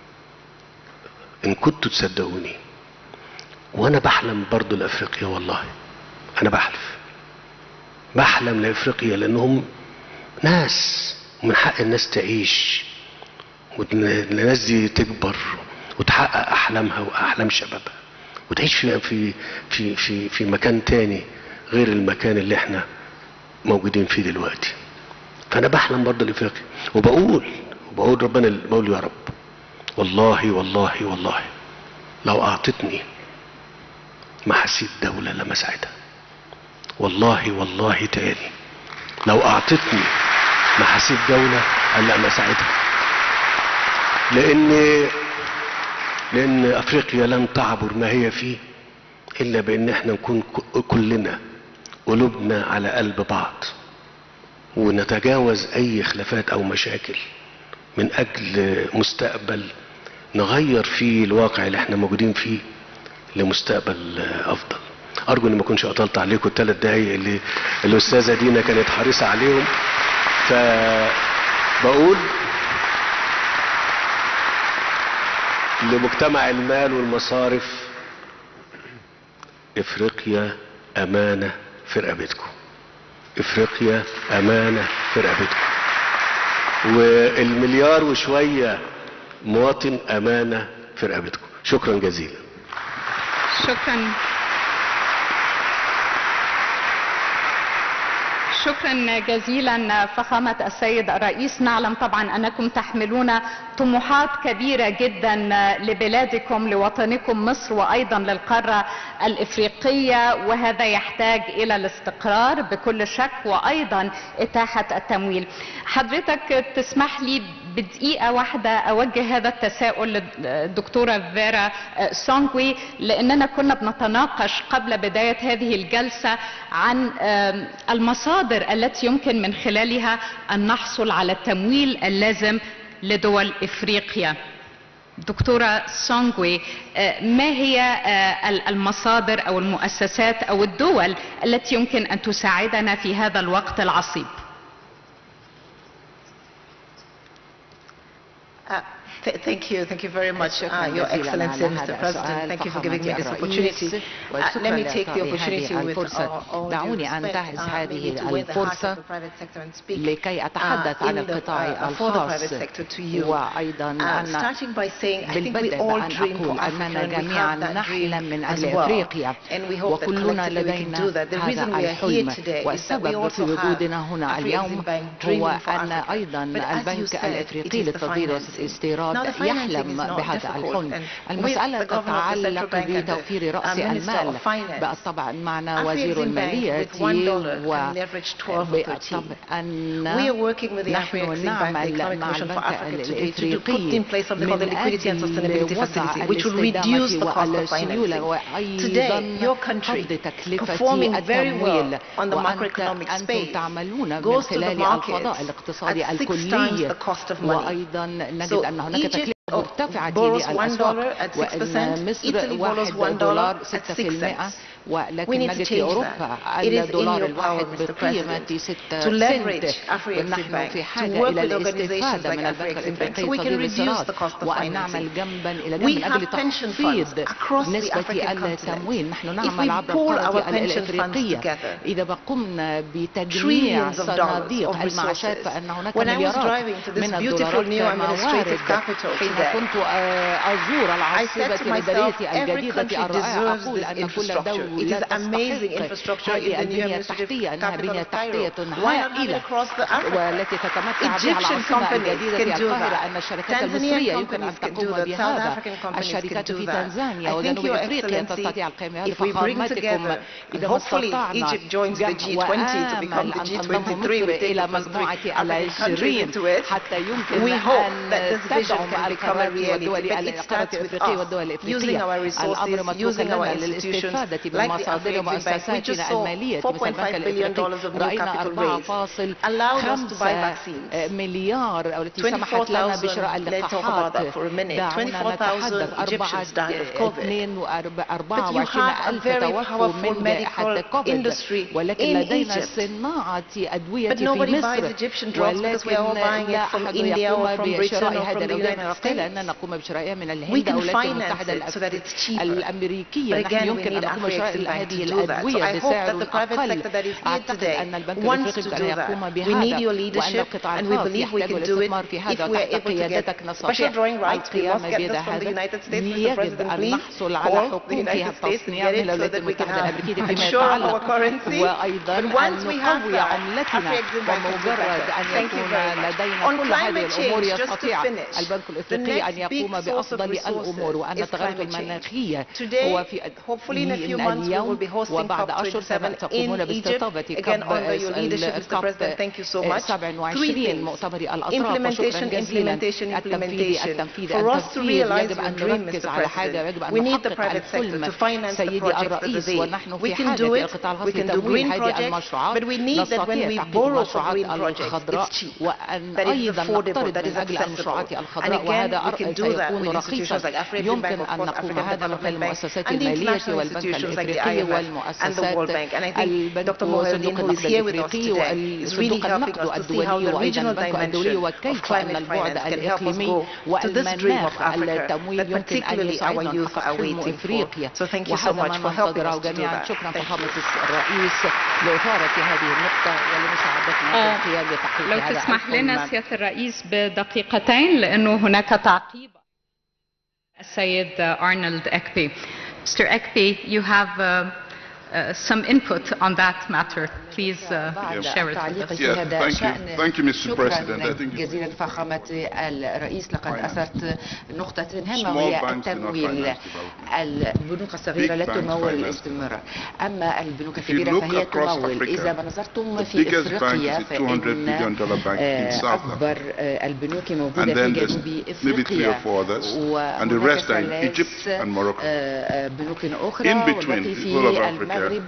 ان كنتوا تصدقوني وانا بحلم برضو لافريقيا، والله انا بحلف بحلم لافريقيا لانهم ناس ومن حق الناس تعيش والناس دي تكبر وتحقق احلامها واحلام شبابها وتعيش في في في في في مكان تاني غير المكان اللي احنا موجودين فيه دلوقتي. فانا بحلم برضه لافريقيا وبقول وبقول ربنا بقول يا رب والله والله والله لو اعطتني محاسيد دولة لما ساعدها، والله والله تاني لو اعطتني محاسيد دولة الا ما ساعدها، لان لان افريقيا لن تعبر ما هي فيه الا بان احنا نكون كلنا قلوبنا على قلب بعض ونتجاوز اي خلافات او مشاكل من اجل مستقبل نغير فيه الواقع اللي احنا موجودين فيه لمستقبل افضل. ارجو اني ما اكونش قطلت عليكم الثلاث دقايق اللي الاستاذه دينا كانت حريصه عليهم. فبقول لمجتمع المال والمصارف افريقيا امانه في رقبتكم، افريقيا امانه في رقبتكم، والمليار وشويه مواطن امانه في رقبتكم. شكرا جزيلا. شكرا شكرا جزيلا فخامة السيد الرئيس. نعلم طبعا أنكم تحملون طموحات كبيرة جدا لبلادكم لوطنكم مصر وأيضا للقارة الإفريقية، وهذا يحتاج إلى الاستقرار بكل شك وأيضا إتاحة التمويل. حضرتك تسمح لي بدقيقة واحدة أوجه هذا التساؤل للدكتورة فيرا سونغوي، لأننا كنا بنتناقش قبل بداية هذه الجلسة عن المصادر التي يمكن من خلالها أن نحصل على التمويل اللازم لدول إفريقيا. دكتورة سونغوي، ما هي المصادر أو المؤسسات أو الدول التي يمكن أن تساعدنا في هذا الوقت العصيب؟ Thank you, thank you very much, uh, Your Excellency, Mister President. Thank you for giving me this opportunity. Uh, let me take the opportunity with all دعوني أنتهز هذه الفرصة لكي أتحدث عن القطاع الخاص، وأيضا أن بالبدء أن أقول أننا جميعا نحلم من أجل أفريقيا، وكلنا لدينا هذا الحلم. والسبب في وجودنا هنا اليوم هو أن أيضا البنك الأفريقي للتصدير والاستيراد يحلم بهذا الحلم. المسألة تتعلق بتوفير رأس المال. بالطبع معنا وزير المالية، وبالطبع أن نحن نعمل مع البنك الأفريقي من أجل وضع الاستدامة والسيولة، وأيضا خفض تكلفة التمويل. وأنتم تعملون من خلال الفضاء الاقتصادي الكلي، وأيضا نجد أن هناك تكلفة مرتفعة للأسواق، وأن مصر واحد دولار ستة في المئة، ولكن نجد في أوروبا الدولار الواحد بقيمة ستة سنت. ونحن في حاجة إلى الاستفادة من البنك الأفريقي لتصدير الاستيراد، وأن نعمل جنبا إلى جنب من أجل تخفيض نسبة التمويل. نحن نعمل عبر القارة الأفريقية. إذا ما قمنا بتجميع صناديق المعاشات فإن هناك مليارات من الدولارات كموارد. حين كنت أزور العاصمة الإدارية الجديدة الرائعة أقول أن كل دولة تستحق هذه البنية التحتية، أنها بنية تحتية هائلة والتي تتمتع بها العاصمة الجديدة القاهرة، أن الشركات المصرية يمكن أن تقوم بهذا، الشركات في تنزانيا وجنوب أفريقيا تستطيع القيام بهذا. فخامتكم إذا ما استطعنا وآمل أن تنضم مصر إلى مجموعة العشرين حتى يمكن أن تدعم القارات والدول القارة الأفريقية والدول الأفريقية. الأمر متروك لنا للاستفادة بمصادر ومؤسساتنا المالية مثل البنك الأفريقي. رأينا أربعة فاصل خمسة مليار التي سمحت لنا بشراء اللقاحات. دعونا نتحدث أربعة وعشرين ألف توفوا من جائحة كوفيد، ولكن لدينا صناعة أدوية في مصر، ولكن لا أحد يقوم بشراء هذا الأدوية لأننا نقوم بشرائها من الهند أو الولايات المتحدة الأمريكية. نحن يمكن أن نقوم بشراء هذه الأدوية بسعر أقل. أعتقد أن البنك الأفريقي أن يقوم بهذا، وأن القطاع الخاص يحتاج الاستثمار في هذا، وتحت قيادتك نستطيع القيام بهذا. يجب أن نحصل على حقوق فيها التصنيع من الولايات المتحدة الأمريكية فيما يتعلق، وأيضا أن نقوي عملتنا. ومجرد أن يكون لدينا كل هذه الأمور يستطيع البنك الأفريقي أن يقوم بأفضل الأمور. وأن التغير المناخي هو في اليوم وبعد أشهر ستقومون باستضافة كاب سبعة وعشرين مؤتمر الأطراف. وشكرا جزيلا. التنفيذ التنفيذ التنفيذ يجب أن نركز على حاجة، يجب أن نحقق الحلم سيدي الرئيس، ونحن في حاجة في القطاع الخاص لتمويل هذه المشروعات. نستطيع تحقيق المشروعات الخضراء، وأن أيضا نقترض من أجل المشروعات الخضراء، وهذا سيكون رخيصا. يمكن أن نقوم هذا من المؤسسات المالية والبنك الأفريقي والمؤسسات البنك وصندوق النقد الأفريقي والصندوق النقد الدولي وأيضا البنك الدولي، وكيف أن البعد الإقليمي والمناخ التمويل يمكن أن يساعدنا نحقق حلم إفريقيا. وهذا ما ننتظره جميعا. شكرا فخامة الرئيس لإثارة هذه النقطة ولمساعدتنا في القيام بتحقيق هذا الحلم. لو تسمح لنا سيادة الرئيس بدقيقتين لأنه هناك تعقيب. السيد أرنولد أكبي. Mister Ekpe, you have uh, uh, some input on that matter. Please uh, share it with us. Yeah, thank you. Thank you, Mister President. I think جزيلا فخامة الرئيس، لقد أثرت نقطة هامة وهي التمويل. البنوك الصغيرة لا تمول الاستثمار، أما البنوك الكبيرة فهي تمول. إذا ما نظرتم في إفريقيا فإن أكبر البنوك موجودة في جنوب إفريقيا، وهناك ثلاث بنوك أخرى والتي في المغرب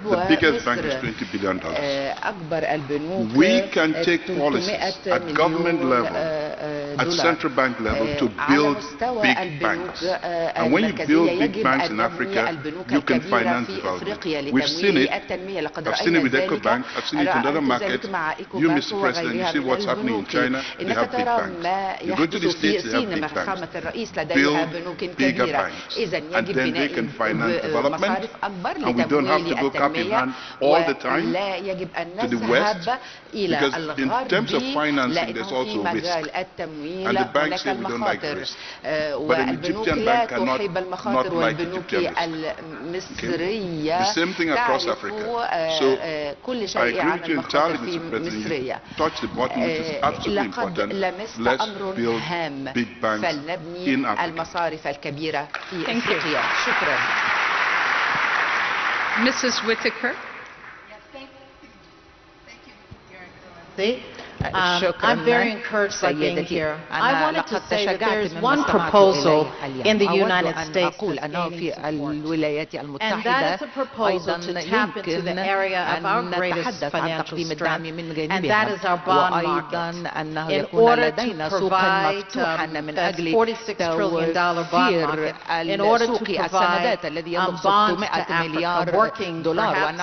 ومصر. أكبر البنوك we can take policies at government level at central bank level to build big banks. And when you build big banks in Africa, you can finance development. We've seen it. I've seen it with EcoBank. I've seen it in other markets. You, Mister President, you see what's happening in China. They have big banks. You go to the States, they have big banks. Build bigger banks, and then they can finance development. And we don't have to go cap in hand all the time to the West, because in terms of financing, there's also risk. And the banks say we don't like risk. But an Egyptian bank cannot not like Egyptian risk. Okay? The same thing across Africa. So I agree with you entirely, Mister President. You touch the button, which is absolutely important. Let's build big banks in Africa. Thank you. شكرا. Missus Whitaker. Um, I'm very encouraged by being here. I wanted to say that there is one proposal in the United States and that is a proposal to tap into the area of our greatest financial strength, and that is our bond market. In order to provide um, that forty-six trillion dollar bond market, in order to provide um, bonds to Africa, working perhaps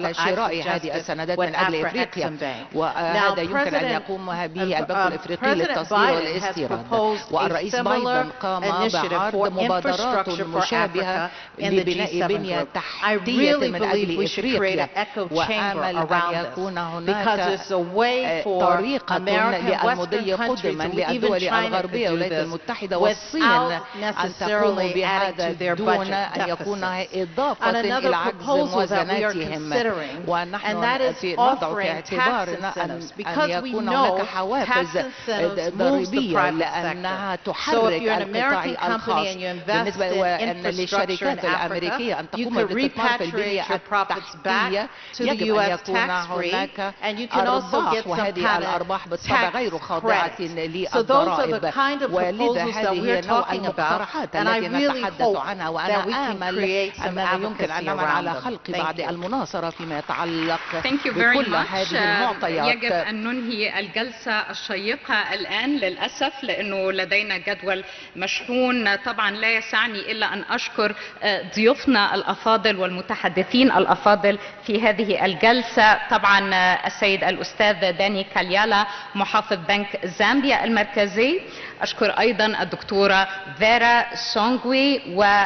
uh, with Afro-Exim Bank. Now, President يقوم به البنك الافريقي للتصدير والاستيراد، والرئيس بايدن قام بعرض مبادرات مشابهه لبناء بنيه تحتيه من اجل افريقيا، وامل ان يكون هناك طريقه للمضي قدما للدول الغربيه والولايات المتحده والصين ان تقوم بهذا دون ان يكون اضافه الى عجز موازناتهم، ونحن نضع في اعتبارنا ان يكون هناك حوافز ضريبيه لانها تحرك القطاع الخاص بالنسبه للشركات الامريكيه ان تقوم باستثمار في البنيه التحتيه. يجب ان يكون هناك ارباح، وهذه الارباح بالطبع غير خاضعه للضرائب، ولذا هذه هي نوع المقترحات التي نتحدث عنها، وانا امل اننا يمكن ان نعمل على خلق بعض المناصره فيما يتعلق بكل هذه المعطيات. يجب ان ننهي الجلسة الشيقة الآن للأسف لأنه لدينا جدول مشحون. طبعا لا يسعني إلا أن أشكر ضيوفنا الأفاضل والمتحدثين الأفاضل في هذه الجلسة. طبعا السيد الأستاذ داني كاليالا محافظ بنك زامبيا المركزي، أشكر أيضا الدكتورة فيرا سونغوي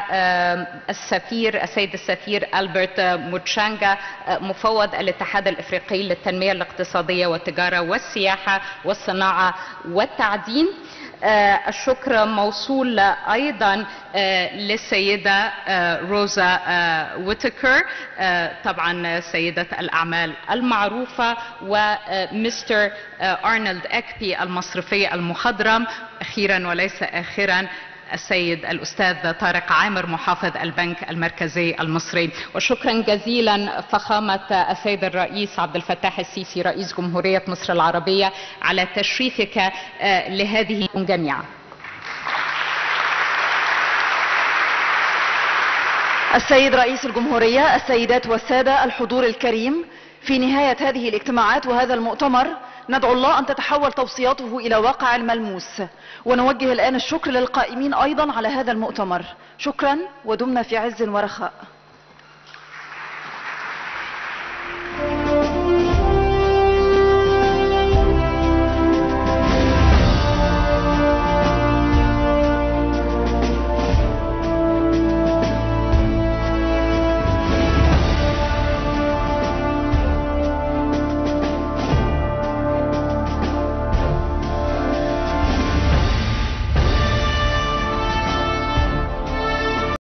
والسفير السيد السفير ألبرت موتشانغا مفوض الاتحاد الإفريقي للتنمية الاقتصادية والتجارة والسياحة والصناعة والتعدين. الشكر موصول أيضا للسيدة روزا ويتكر، طبعا سيدة الأعمال المعروفة، ومستر أرنولد أكبي المصرفي المخضرم، أخيرا وليس آخرا السيد الأستاذ طارق عامر محافظ البنك المركزي المصري. وشكرا جزيلا فخامة السيد الرئيس عبد الفتاح السيسي رئيس جمهورية مصر العربية على تشريفك لهذه جميعا. السيد رئيس الجمهورية، السيدات والسادة، الحضور الكريم، في نهاية هذه الاجتماعات وهذا المؤتمر ندعو الله أن تتحول توصياته إلى واقع ملموس، ونوجه الآن الشكر للقائمين أيضا على هذا المؤتمر. شكرا، ودمنا في عز ورخاء.